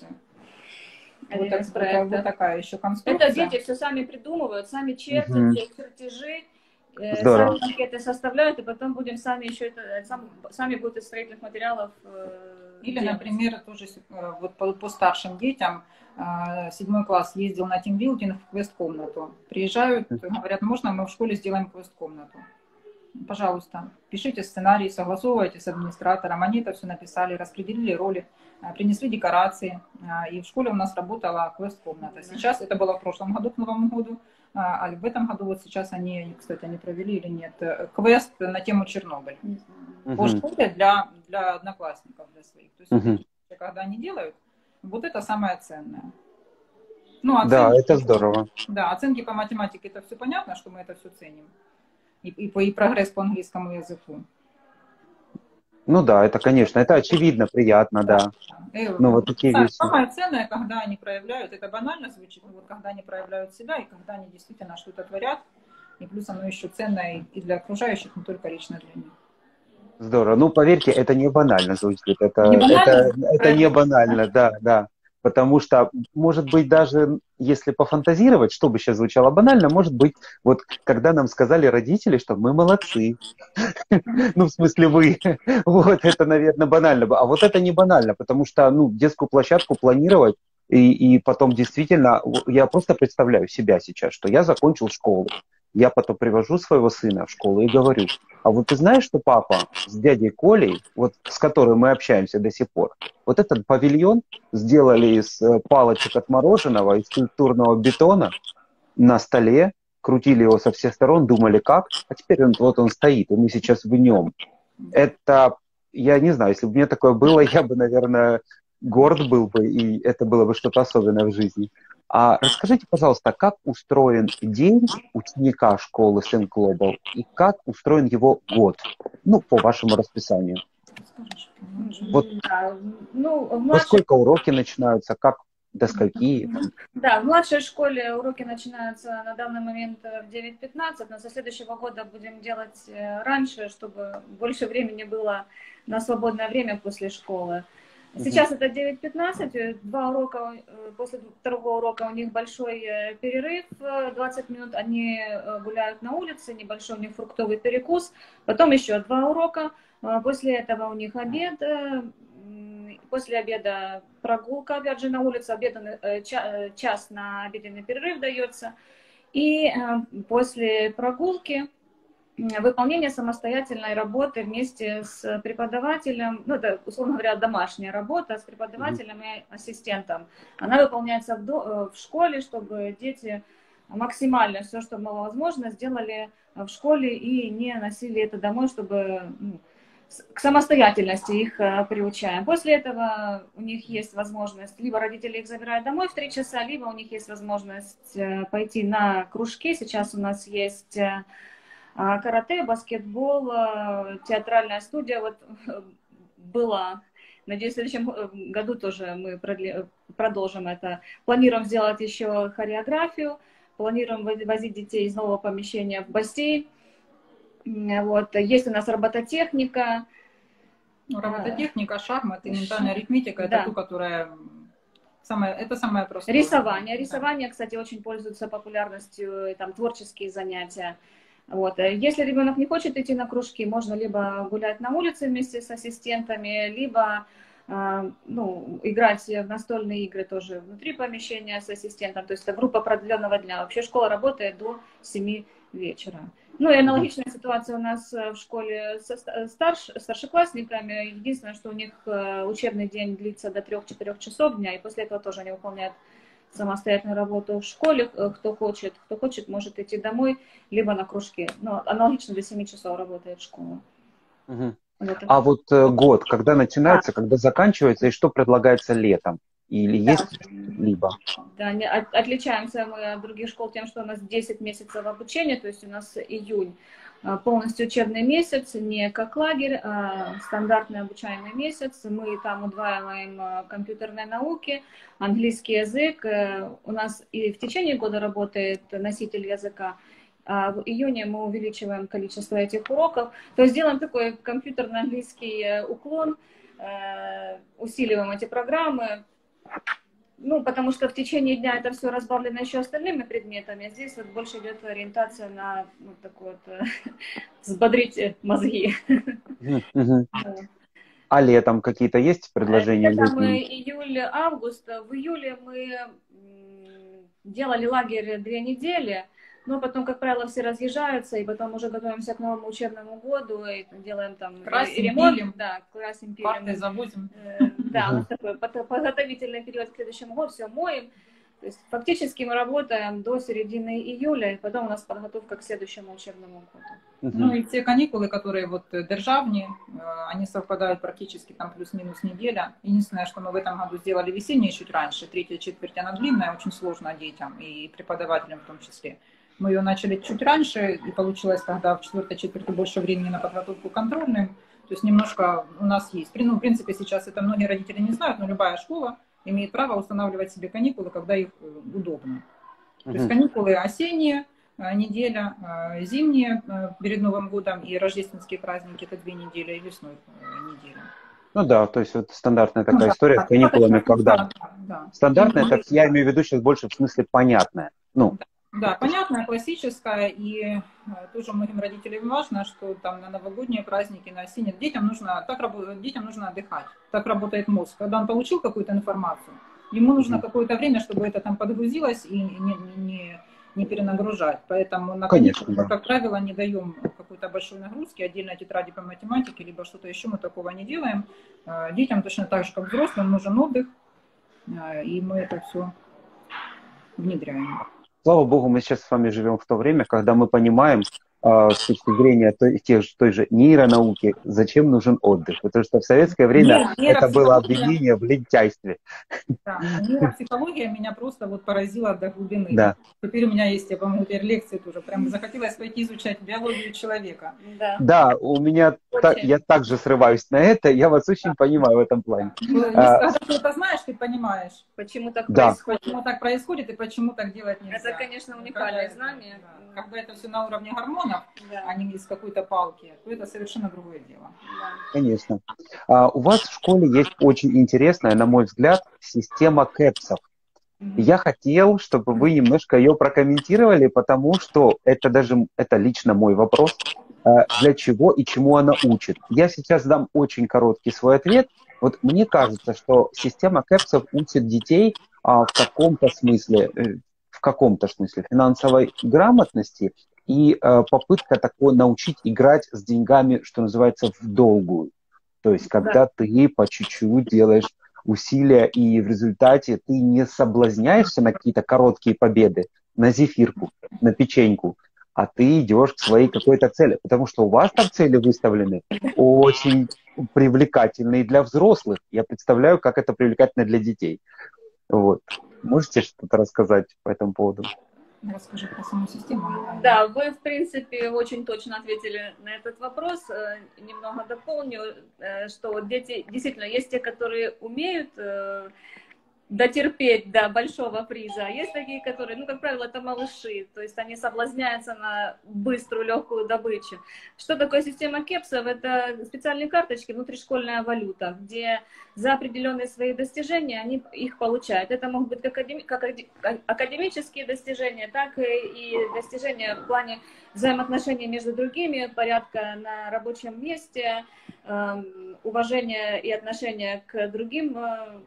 Вот, так, вот, вот такая еще конструкция. Это дети все сами придумывают, сами чертят, угу. чертежи, Здорово. Сами макеты составляют, и потом будем сами еще это, сам, сами будут из строительных материалов Или, делать. Например, тоже вот по, по старшим детям, седьмой класс ездил на тимбилдинг в квест-комнату. Приезжают, говорят, можно мы в школе сделаем квест-комнату? Пожалуйста, пишите сценарий, согласовывайте с администратором. Они это все написали, распределили роли, принесли декорации. И в школе у нас работала квест-комната. Сейчас, это было в прошлом году, к Новому году, а в этом году вот сейчас они, кстати, они провели или нет, квест на тему Чернобыль. Uh-huh. По школе для, для одноклассников, для своих. То есть, uh-huh. когда они делают, вот это самое ценное. Ну, оценки, да, это здорово. Да, оценки по математике, это все понятно, что мы это все ценим. И, и, и прогресс по английскому языку. Ну да, это, конечно, это очевидно, приятно, да. да. И, ну, вот такие вещи. Самое ценное, когда они проявляют, это банально звучит, но вот когда они проявляют себя, и когда они действительно что-то творят, и плюс оно еще ценное и для окружающих, не только лично для них. Здорово. Ну, поверьте, это не банально звучит. Это не банально, это, это не банально, да, да. Потому что, может быть, даже если пофантазировать, что бы сейчас звучало банально, может быть, вот когда нам сказали родители, что мы молодцы, ну, в смысле вы, вот это, наверное, банально. А вот это не банально, потому что, ну, детскую площадку планировать, и, и потом действительно, я просто представляю себя сейчас, что я закончил школу, я потом привожу своего сына в школу и говорю, а вот ты знаешь, что папа с дядей Колей, вот с которым мы общаемся до сих пор, вот этот павильон сделали из палочек от мороженого, из скульптурного бетона на столе, крутили его со всех сторон, думали как, а теперь он, вот он стоит, и мы сейчас в нем. Это, я не знаю, если бы мне такое было, я бы, наверное, горд был бы, и это было бы что-то особенное в жизни. А расскажите, пожалуйста, как устроен день ученика школы Сэн Глобал и как устроен его год, ну, по вашему расписанию? Вот, да, ну, во сколько уроки начинаются, как до скольки? Да, в младшей школе уроки начинаются на данный момент в девять пятнадцать, но со следующего года будем делать раньше, чтобы больше времени было на свободное время после школы. Сейчас это девять пятнадцать, два урока, после второго урока у них большой перерыв, двадцать минут они гуляют на улице, небольшой у них фруктовый перекус, потом еще два урока, после этого у них обед, после обеда прогулка, опять же, на улице, обед, час на обеденный перерыв дается, и после прогулки выполнение самостоятельной работы вместе с преподавателем, ну, это, условно говоря, домашняя работа с преподавателем и ассистентом. Она выполняется в, до, в школе, чтобы дети максимально все, что было возможно, сделали в школе и не носили это домой, чтобы ну, к самостоятельности их приучаем. После этого у них есть возможность, либо родители их забирают домой в три часа, либо у них есть возможность пойти на кружки. Сейчас у нас есть карате, баскетбол, театральная студия вот была. Надеюсь, в следующем году тоже мы продолжим это. Планируем сделать еще хореографию, планируем возить детей из нового помещения в бассейн. Вот. Есть у нас робототехника. Ну, робототехника, шахмат и ментальная арифметика, да. Это ту, которая... Самое, это самое простое. Рисование. Рисование, да. Кстати, очень пользуется популярностью, там, творческие занятия. Вот. Если ребенок не хочет идти на кружки, можно либо гулять на улице вместе с ассистентами, либо э, ну, играть в настольные игры тоже внутри помещения с ассистентом. То есть это группа продленного дня. Вообще школа работает до семи вечера. Ну и аналогичная ситуация у нас в школе со старш, старшеклассниками. Единственное, что у них учебный день длится до трёх-четырёх часов дня, и после этого тоже они выполняют самостоятельную работу в школе, кто хочет, кто хочет, может идти домой, либо на кружки. Но аналогично до семи часов работает школа. Угу. Вот а вот э, год, когда начинается, а. когда заканчивается, и что предлагается летом? Или да. есть либо? Да, не, от, отличаемся мы от других школ тем, что у нас десять месяцев обучения, то есть у нас июнь полностью учебный месяц, не как лагерь, а стандартный обучаемый месяц. Мы там удваиваем компьютерные науки, английский язык. У нас и в течение года работает носитель языка, а в июне мы увеличиваем количество этих уроков. То есть делаем такой компьютерно-английский уклон, усиливаем эти программы. Ну, потому что в течение дня это все разбавлено еще остальными предметами, а здесь вот больше идет ориентация на вот такой вот взбодрить мозги. А летом какие-то есть предложения? Летом июль-август. В июле мы делали лагерь две недели, но потом, как правило, все разъезжаются, и потом уже готовимся к новому учебному году, и делаем там красим, ремонт. пилим, да, красим, пилим. Парты завозим. Да, у нас такой подготовительный период к следующему году, все моем. То есть фактически мы работаем до середины июля, и потом у нас подготовка к следующему учебному году. Ну и те каникулы, которые вот державные, они совпадают практически там плюс-минус неделя. Единственное, что мы в этом году сделали весеннее чуть раньше, третья четверть, она длинная, очень сложно детям и преподавателям в том числе. Мы ее начали чуть раньше, и получилось тогда в четвертой четверти больше времени на подготовку контрольным. То есть немножко у нас есть. Ну, в принципе, сейчас это многие родители не знают, но любая школа имеет право устанавливать себе каникулы, когда их удобно. То есть каникулы осенние, неделя, зимние перед Новым годом и рождественские праздники, это две недели, и весной неделя. Ну да, то есть вот стандартная такая ну, история да, с каникулами, когда... Да, да. Стандартная, так я имею в виду сейчас больше в смысле понятная. Ну, да, понятная, классическая, и тоже многим родителям важно, что там на новогодние праздники, на осенние, детям нужно, так, детям нужно отдыхать, так работает мозг. Когда он получил какую-то информацию, ему нужно mm-hmm. какое-то время, чтобы это там подгрузилось и не, не, не перенагружать. Поэтому на каникулах, да. как правило, не даем какой-то большой нагрузки, отдельной тетради по математике, либо что-то еще, мы такого не делаем. Детям точно так же, как взрослым, нужен отдых, и мы это все внедряем. Слава Богу, мы сейчас с вами живем в то время, когда мы понимаем, а, с точки зрения той, тех, той же нейронауки, зачем нужен отдых. Потому что в советское время Нейро, это было обвинение в лентяйстве. Да, нейропсихология меня просто вот поразила до глубины. Да. Теперь у меня есть, я, по-моему, теперь лекции тоже. Прям захотелось пойти изучать биологию человека. Да, да у меня, та, я также срываюсь на это, я вас очень да. понимаю в этом плане. Ну, а, когда ты это знаешь, ты понимаешь, почему так да. происходит. Почему так происходит и почему так делать нельзя. Это, конечно, уникальное когда, знание. Да. Когда это все на уровне гормонов, да. а не из какой-то палки, то это совершенно другое дело. Да. Конечно. А, у вас в школе есть очень интересная, на мой взгляд, система кэпсов. Я хотел, чтобы вы немножко ее прокомментировали, потому что это даже, это лично мой вопрос, для чего и чему она учит. Я сейчас дам очень короткий свой ответ. Вот мне кажется, что система кэпсов учит детей в каком-то смысле, в каком-то смысле финансовой грамотности и попытка такой научить играть с деньгами, что называется, в долгую. То есть, когда да. ты по чуть-чуть делаешь усилия, и в результате ты не соблазняешься на какие-то короткие победы, на зефирку, на печеньку, а ты идешь к своей какой-то цели. Потому что у вас там цели выставлены очень привлекательные для взрослых. Я представляю, как это привлекательно для детей. Вот. Можете что-то рассказать по этому поводу? Расскажи про саму систему. Да, вы, в принципе, очень точно ответили на этот вопрос. Немного дополню, что дети, действительно, есть те, которые умеют дотерпеть до большого приза. Есть такие, которые, ну, как правило, это малыши, то есть они соблазняются на быструю, легкую добычу. Что такое система кэпсов? Это специальные карточки, внутришкольная валюта, где за определенные свои достижения они их получают. Это могут быть как, академи как академические достижения, так и достижения в плане взаимоотношений между другими, порядка на рабочем месте, уважения и отношения к другим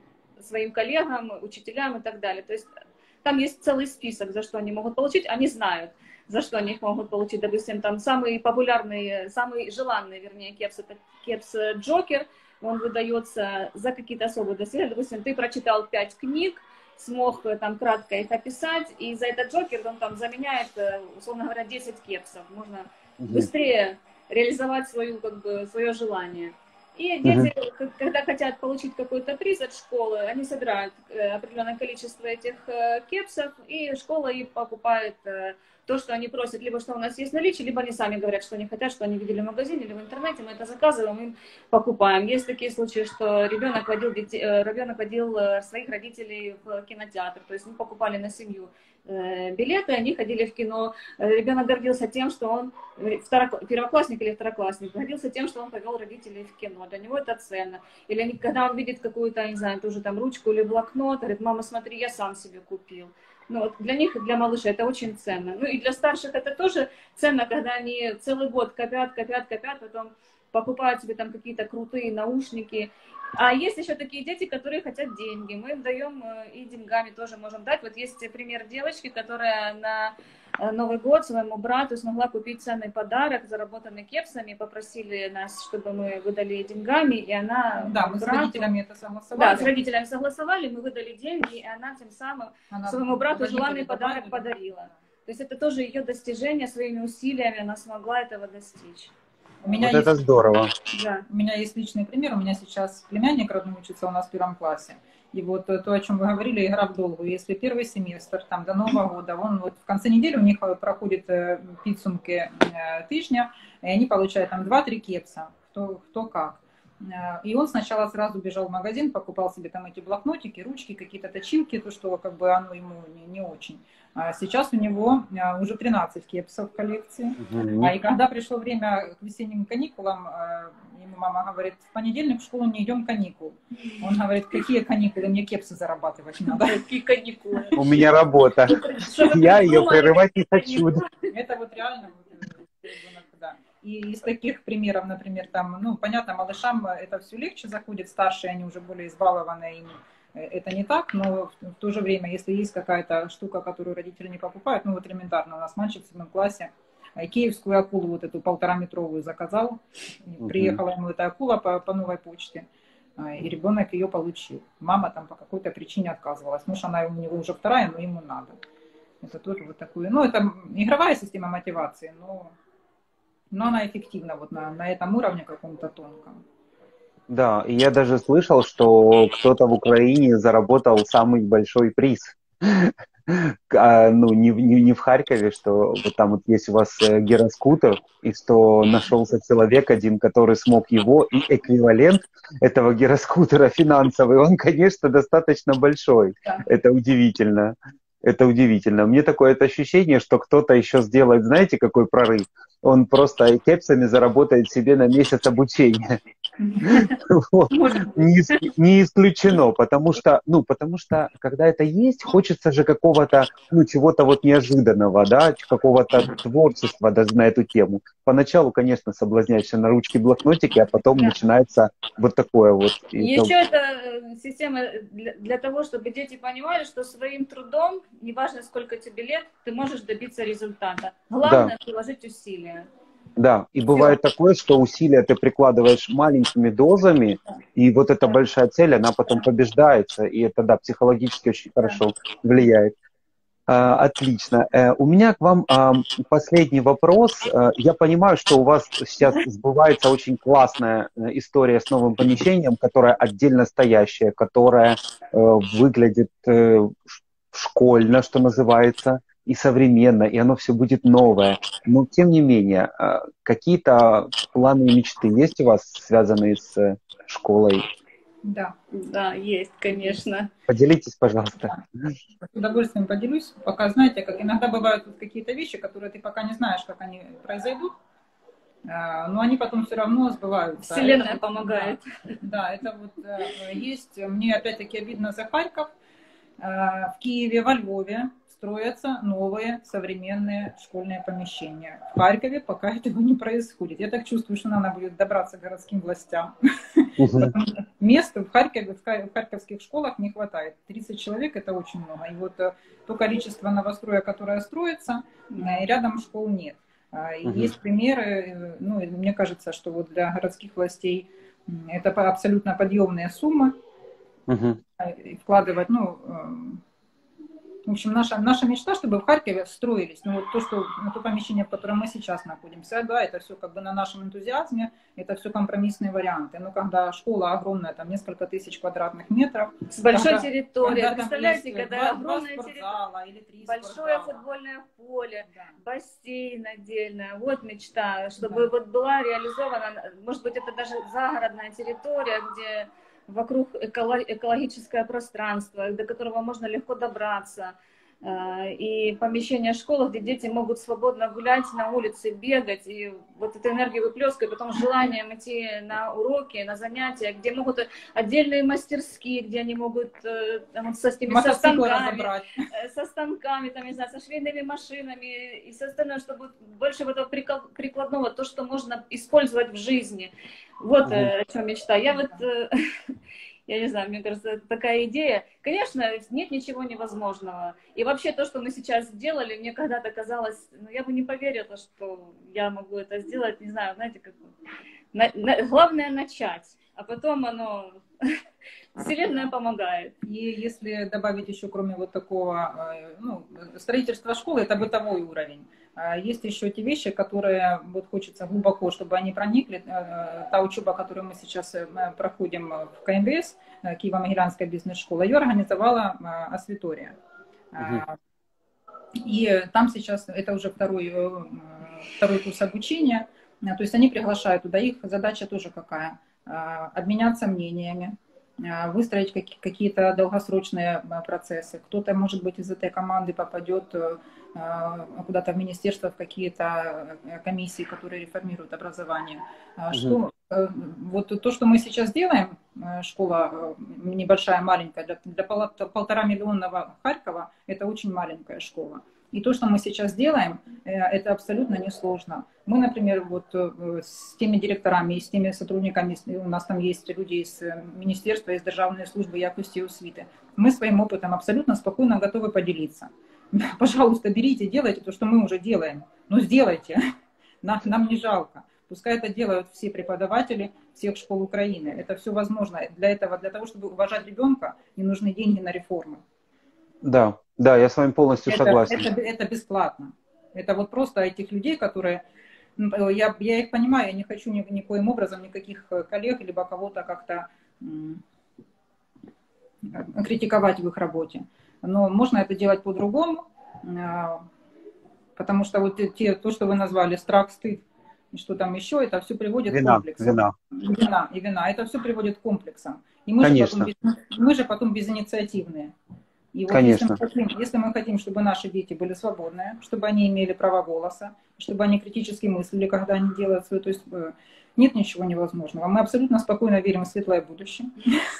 своим коллегам, учителям и так далее. То есть там есть целый список, за что они могут получить, они знают, за что они их могут получить. Допустим, там самый популярный, самый желанный, вернее, кепс, это кепс Джокер, он выдается за какие-то особые достижения. Допустим, ты прочитал пять книг, смог там кратко их описать, и за этот Джокер он там заменяет, условно говоря, десять кепсов. Можно быстрее реализовать свою, как бы, свое желание. И дети, uh-huh. когда хотят получить какой-то приз от школы, они собирают определенное количество этих кепсов, и школа им покупает то, что они просят, либо что у нас есть в наличии, либо они сами говорят, что они хотят, что они видели в магазине или в интернете, мы это заказываем, им покупаем. Есть такие случаи, что ребенок водил, детей, ребенок водил своих родителей в кинотеатр, то есть мы покупали на семью билеты, они ходили в кино. Ребенок гордился тем, что он, первоклассник или второклассник, гордился тем, что он повел родителей в кино. Для него это ценно. Или когда он видит какую-то, не знаю, тоже там ручку или блокнот, говорит: мама, смотри, я сам себе купил. Ну, вот для них, для малышей это очень ценно. Ну и для старших это тоже ценно, когда они целый год копят, копят, копят, потом покупают себе там какие-то крутые наушники. А есть еще такие дети, которые хотят деньги. Мы им даем и деньгами тоже можем дать. Вот есть пример девочки, которая на Новый год своему брату смогла купить ценный подарок, заработанный кепсами. Попросили нас, чтобы мы выдали ей деньгами, и она... Да, мы брату... с родителями это согласовали. Да, с родителями согласовали, мы выдали деньги, и она тем самым она своему брату желанный подарок добавили. подарила. То есть это тоже ее достижение, своими усилиями она смогла этого достичь. У меня вот есть, это здорово. Да, у меня есть личный пример. У меня сейчас племянник родной учится у нас в первом классе. И вот то, о чем вы говорили, игра в долгую. Если первый семестр, там, до Нового года, он вот в конце недели у них проходит підсумки тижня, и они получают там два-три кепса, кто, кто как. И он сначала сразу бежал в магазин, покупал себе там эти блокнотики, ручки, какие-то точилки, то, что как бы оно ему не, не очень. А сейчас у него уже тринадцать кепсов в коллекции. Mm-hmm. А и когда пришло время к весенним каникулам, ему мама говорит: в понедельник в школу не идем, каникул. Он говорит: какие каникулы, мне кепсы зарабатывать надо. Какие каникулы? У меня работа. Я ее прерывать не хочу. Это вот реально... Да. И из таких примеров, например, там, ну, понятно, малышам это все легче заходит, старшие, они уже более избалованы, им это не так, но в то же время, если есть какая-то штука, которую родители не покупают, ну, вот элементарно, у нас мальчик в седьмом классе киевскую акулу, вот эту полтораметровую заказал, uh-huh. приехала ему эта акула по, по новой почте, и ребенок ее получил. Мама там по какой-то причине отказывалась, может, она у него уже вторая, но ему надо. Это тоже вот такое, ну, это игровая система мотивации, но... Но она эффективна вот на, на этом уровне каком-то тонком. Да, и я даже слышал, что кто-то в Украине заработал самый большой приз. А, ну, не, в- не, не в Харькове, что вот там вот есть у вас э, гироскутер, и что нашелся человек один, который смог его, и эквивалент этого гироскутера финансовый, он, конечно, достаточно большой. Да. Это удивительно. Это удивительно. Мне такое это ощущение, что кто-то еще сделает, знаете, какой прорыв? Он просто кепсами заработает себе на месяц обучения. Вот. Может Не, быть. ис- не исключено, потому что, ну, потому что, когда это есть, хочется же какого-то, ну, чего-то вот неожиданного, да, какого-то творчества даже на эту тему. Поначалу, конечно, соблазняешься на ручки блокнотики, а потом Да. начинается вот такое вот. И это- Еще это э, система для, для того, чтобы дети понимали, что своим трудом, неважно сколько тебе лет, ты можешь добиться результата. Главное приложить усилия. Да, и Всё. бывает такое, что усилия ты прикладываешь маленькими дозами, и вот эта Да. большая цель, она потом побеждается, и это, да, психологически очень Да. хорошо влияет. А, Отлично. Э, У меня к вам ам, последний вопрос. Э, Я понимаю, что у вас сейчас сбывается очень классная э, история с новым помещением, которая отдельно стоящая, которая э, выглядит э, ш- школьно, что называется, и современно, и оно все будет новое. Но, тем не менее, э, какие-то планы и мечты есть у вас, связанные с э, школой? Да. Да, есть, конечно. Поделитесь, пожалуйста. С удовольствием поделюсь. Пока, знаете, как иногда бывают вот какие-то вещи, которые ты пока не знаешь, как они произойдут, а, но они потом все равно сбываются. Вселенная Это вот, помогает. Да, да, это вот э, есть. Мне опять-таки обидно за Харьков. Э, В Киеве, во Львове строятся новые современные школьные помещения. В Харькове пока этого не происходит. Я так чувствую, что надо будет добраться к городским властям. Мгм. Потому что места в Харькове, в ха- в харьковских школах не хватает. тридцать человек это очень много. И вот э, то количество новостроек, которое строится, э, и рядом школ нет. А, и Мгм. есть примеры, э, ну, и мне кажется, что вот для городских властей м, это по- абсолютно подъемные суммы Мгм. э, и вкладывать, ну, эм, в общем, наша, наша мечта, чтобы в Харькове строились. Ну, вот то, что, ну, то помещение, в котором мы сейчас находимся, да, это все как бы на нашем энтузиазме, это все компромиссные варианты. Но когда школа огромная, там несколько тысяч квадратных метров. С большой когда, территорией. когда там Представляете, есть когда два, огромная два территория, спортзала или три большое спортзала. футбольное поле, Да. бассейн отдельно. Вот мечта, чтобы Да. вот была реализована, может быть, это даже загородная территория, где вокруг эколо- экологическое пространство, до которого можно легко добраться. Э, И помещение школы, где дети могут свободно гулять на улице, бегать, и вот эту энергию выплескивать, потом с желанием идти на уроки, на занятия, где могут отдельные мастерские, где они могут э, там, со, с теми, со Мотоциклы станками, разобрать. э, со станками, там, не знаю, со швейными машинами и все остальное, чтобы больше вот этого прикол- прикладного, то, что можно использовать в жизни. Вот Мгм. э, о чем мечта. Я вот, э, я не знаю, мне кажется, это такая идея. Конечно, нет ничего невозможного. И вообще то, что мы сейчас сделали, мне когда-то казалось, ну, я бы не поверила, что я могу это сделать, не знаю, знаете, как... на- на- главное начать, а потом оно... Вселенная помогает. И если добавить еще, кроме вот такого, э, ну, строительства школы, это бытовой уровень. А есть еще эти вещи, которые вот хочется глубоко, чтобы они проникли. Э, Та учеба, которую мы сейчас э, проходим в КМБС, э, Киево-Могилянская бизнес-школа, ее организовала э, Освитория. Мгм. А, И там сейчас, это уже второй, э, второй курс обучения, А, то есть они приглашают туда, их задача тоже какая? А, Обменяться мнениями, а, выстроить каки- какие-то долгосрочные а, процессы. Кто-то, может быть, из этой команды попадет э, а, куда-то в министерство, в какие-то э, комиссии, которые реформируют образование. А, Мгм. Что, э, вот то, что мы сейчас делаем, э, школа э, небольшая, маленькая, для, для пола- полтора миллионного Харькова, это очень маленькая школа. И то, что мы сейчас делаем, э, это абсолютно несложно. Мы, например, вот э, с теми директорами и с теми сотрудниками, с- у нас там есть люди из э, министерства, из державной службы якости и освіти, мы своим опытом абсолютно спокойно готовы поделиться. Пожалуйста, берите, делайте то, что мы уже делаем. Ну, сделайте. Нам, нам не жалко. Пускай это делают все преподаватели всех школ Украины. Это все возможно. Для этого, для того, чтобы уважать ребенка, не нужны деньги на реформы. Да, да, я с вами полностью Это, согласен. это, это бесплатно. Это вот просто этих людей, которые я, я их понимаю, я не хочу ни, никоим образом никаких коллег, либо кого-то как-то критиковать в их работе. Но можно это делать по-другому, потому что вот те, то, что вы назвали страх, стыд, и что там еще, это все приводит вина, к комплексам. Вина. Вина и вина. Это все приводит к комплексам. И мы, же потом, мы же потом безинициативные. И вот если мы, хотим, если мы хотим, чтобы наши дети были свободные, чтобы они имели право голоса, чтобы они критически мыслили, когда они делают свое, то есть нет ничего невозможного. Мы абсолютно спокойно верим в светлое будущее.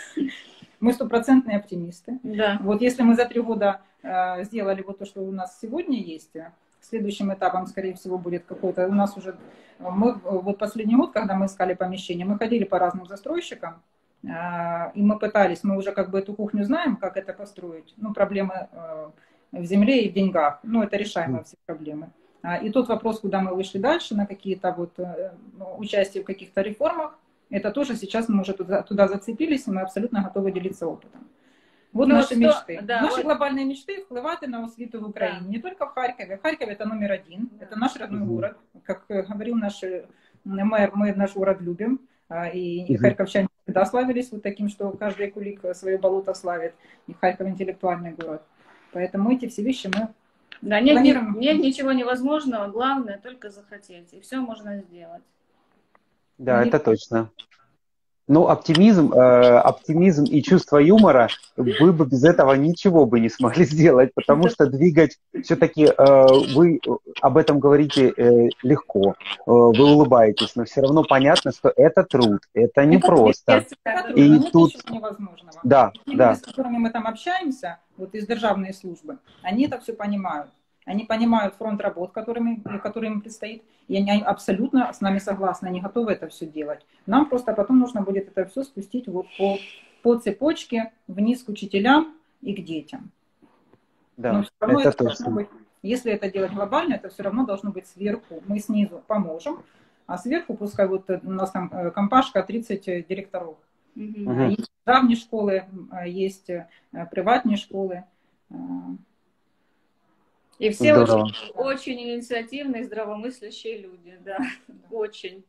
Мы стопроцентные оптимисты. Да. Вот если мы за три года э, сделали вот то, что у нас сегодня есть, следующим этапом, скорее всего, будет какой-то... У нас уже... Мы, вот последний год, когда мы искали помещение, мы ходили по разным застройщикам, э, и мы пытались, мы уже как бы эту кухню знаем, как это построить. Ну, проблемы э, в земле и в деньгах. Ну, это решаемые все проблемы. И тот вопрос, куда мы вышли дальше, на какие-то вот э, участие в каких-то реформах, это тоже сейчас мы уже туда, туда зацепились, и мы абсолютно готовы делиться опытом. Вот ну, наши что, мечты. Да, наши вот... глобальные мечты впливать на освіту в Украине. Да. Не только в Харькове. Харьков это номер один. Да. Это наш родной угу. город. Как говорил наш мэр, мы наш город любим. И, и угу. харьковчане всегда славились вот таким, что каждый кулик свое болото славит. И Харьков интеллектуальный город. Поэтому эти все вещи мы да, нет, планируем. Нет, нет ничего невозможного. Главное только захотеть. И все можно сделать. Да, это точно. Ну, оптимизм, э, оптимизм и чувство юмора, вы бы без этого ничего бы не смогли сделать, потому что двигать все-таки э, вы об этом говорите э, легко, э, вы улыбаетесь, но все равно понятно, что это труд, это непросто. Это и нет тут невозможного. Да, люди, да. с которыми мы там общаемся, вот из державной службы, они это все понимают. Они понимают фронт работ, которыми, который им предстоит, и они абсолютно с нами согласны, они готовы это все делать. Нам просто потом нужно будет это все спустить вот по, по цепочке вниз к учителям и к детям. Да, но все равно это, это должно быть, если это делать глобально, это все равно должно быть сверху. Мы снизу поможем, а сверху пускай вот у нас там компашка тридцать директоров. Угу. Есть державные школы, есть приватные школы. И все очень, очень инициативные, здравомыслящие люди, да, очень.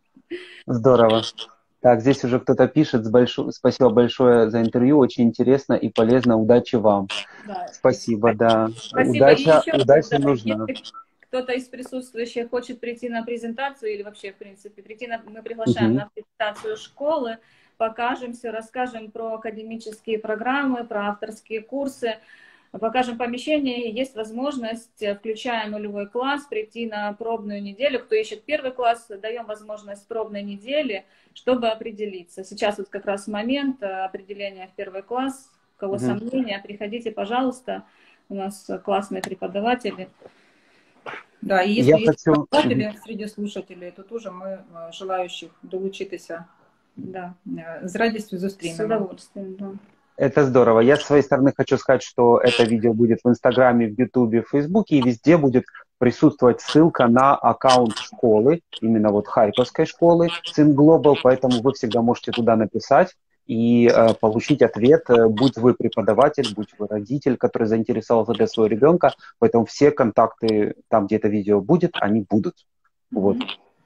Здорово. Так, здесь уже кто-то пишет, с большой... спасибо большое за интервью, очень интересно и полезно, удачи вам. Да. Спасибо, да. Спасибо. Удача, еще, удача да, нужна. Если кто-то из присутствующих хочет прийти на презентацию или вообще, в принципе, прийти на... Мы приглашаем угу. на презентацию школы, покажем все, расскажем про академические программы, про авторские курсы. Покажем помещение, есть возможность, включая нулевой класс, прийти на пробную неделю. Кто ищет первый класс, даем возможность пробной недели, чтобы определиться. Сейчас вот как раз момент определения в первый класс. У кого угу. сомнения, приходите, пожалуйста. У нас классные преподаватели. Да, и если Я есть хочу... преподаватели среди слушателей, то тоже мы желающих долучитися. Да, с радостью зустрінемо. С удовольствием, да. Это здорово. Я с своей стороны хочу сказать, что это видео будет в Инстаграме, в Ютубе, в Фейсбуке, и везде будет присутствовать ссылка на аккаунт школы, именно вот Харьковской школы SynGlobal, поэтому вы всегда можете туда написать и э, получить ответ, будь вы преподаватель, будь вы родитель, который заинтересовался для своего ребенка, поэтому все контакты там, где это видео будет, они будут. Вот.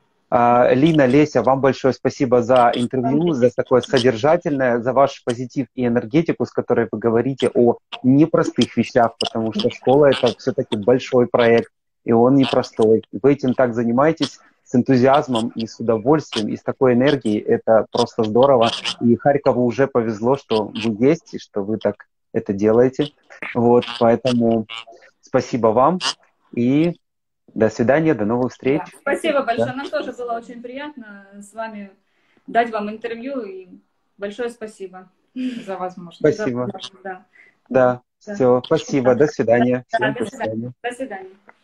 Лина, Леся, вам большое спасибо за интервью, за такое содержательное, за ваш позитив и энергетику, с которой вы говорите о непростых вещах, потому что школа – это все-таки большой проект, и он непростой. Вы этим так занимаетесь с энтузиазмом и с удовольствием, и с такой энергией. Это просто здорово. И Харькову уже повезло, что вы есть, и что вы так это делаете. Вот, поэтому спасибо вам и... До свидания, до новых встреч. Да, спасибо большое. Да. Нам тоже было очень приятно с вами дать вам интервью. И большое спасибо за возможность. Спасибо. Да, да. да. Все, спасибо. До свидания. Да, Всем до свидания. До свидания.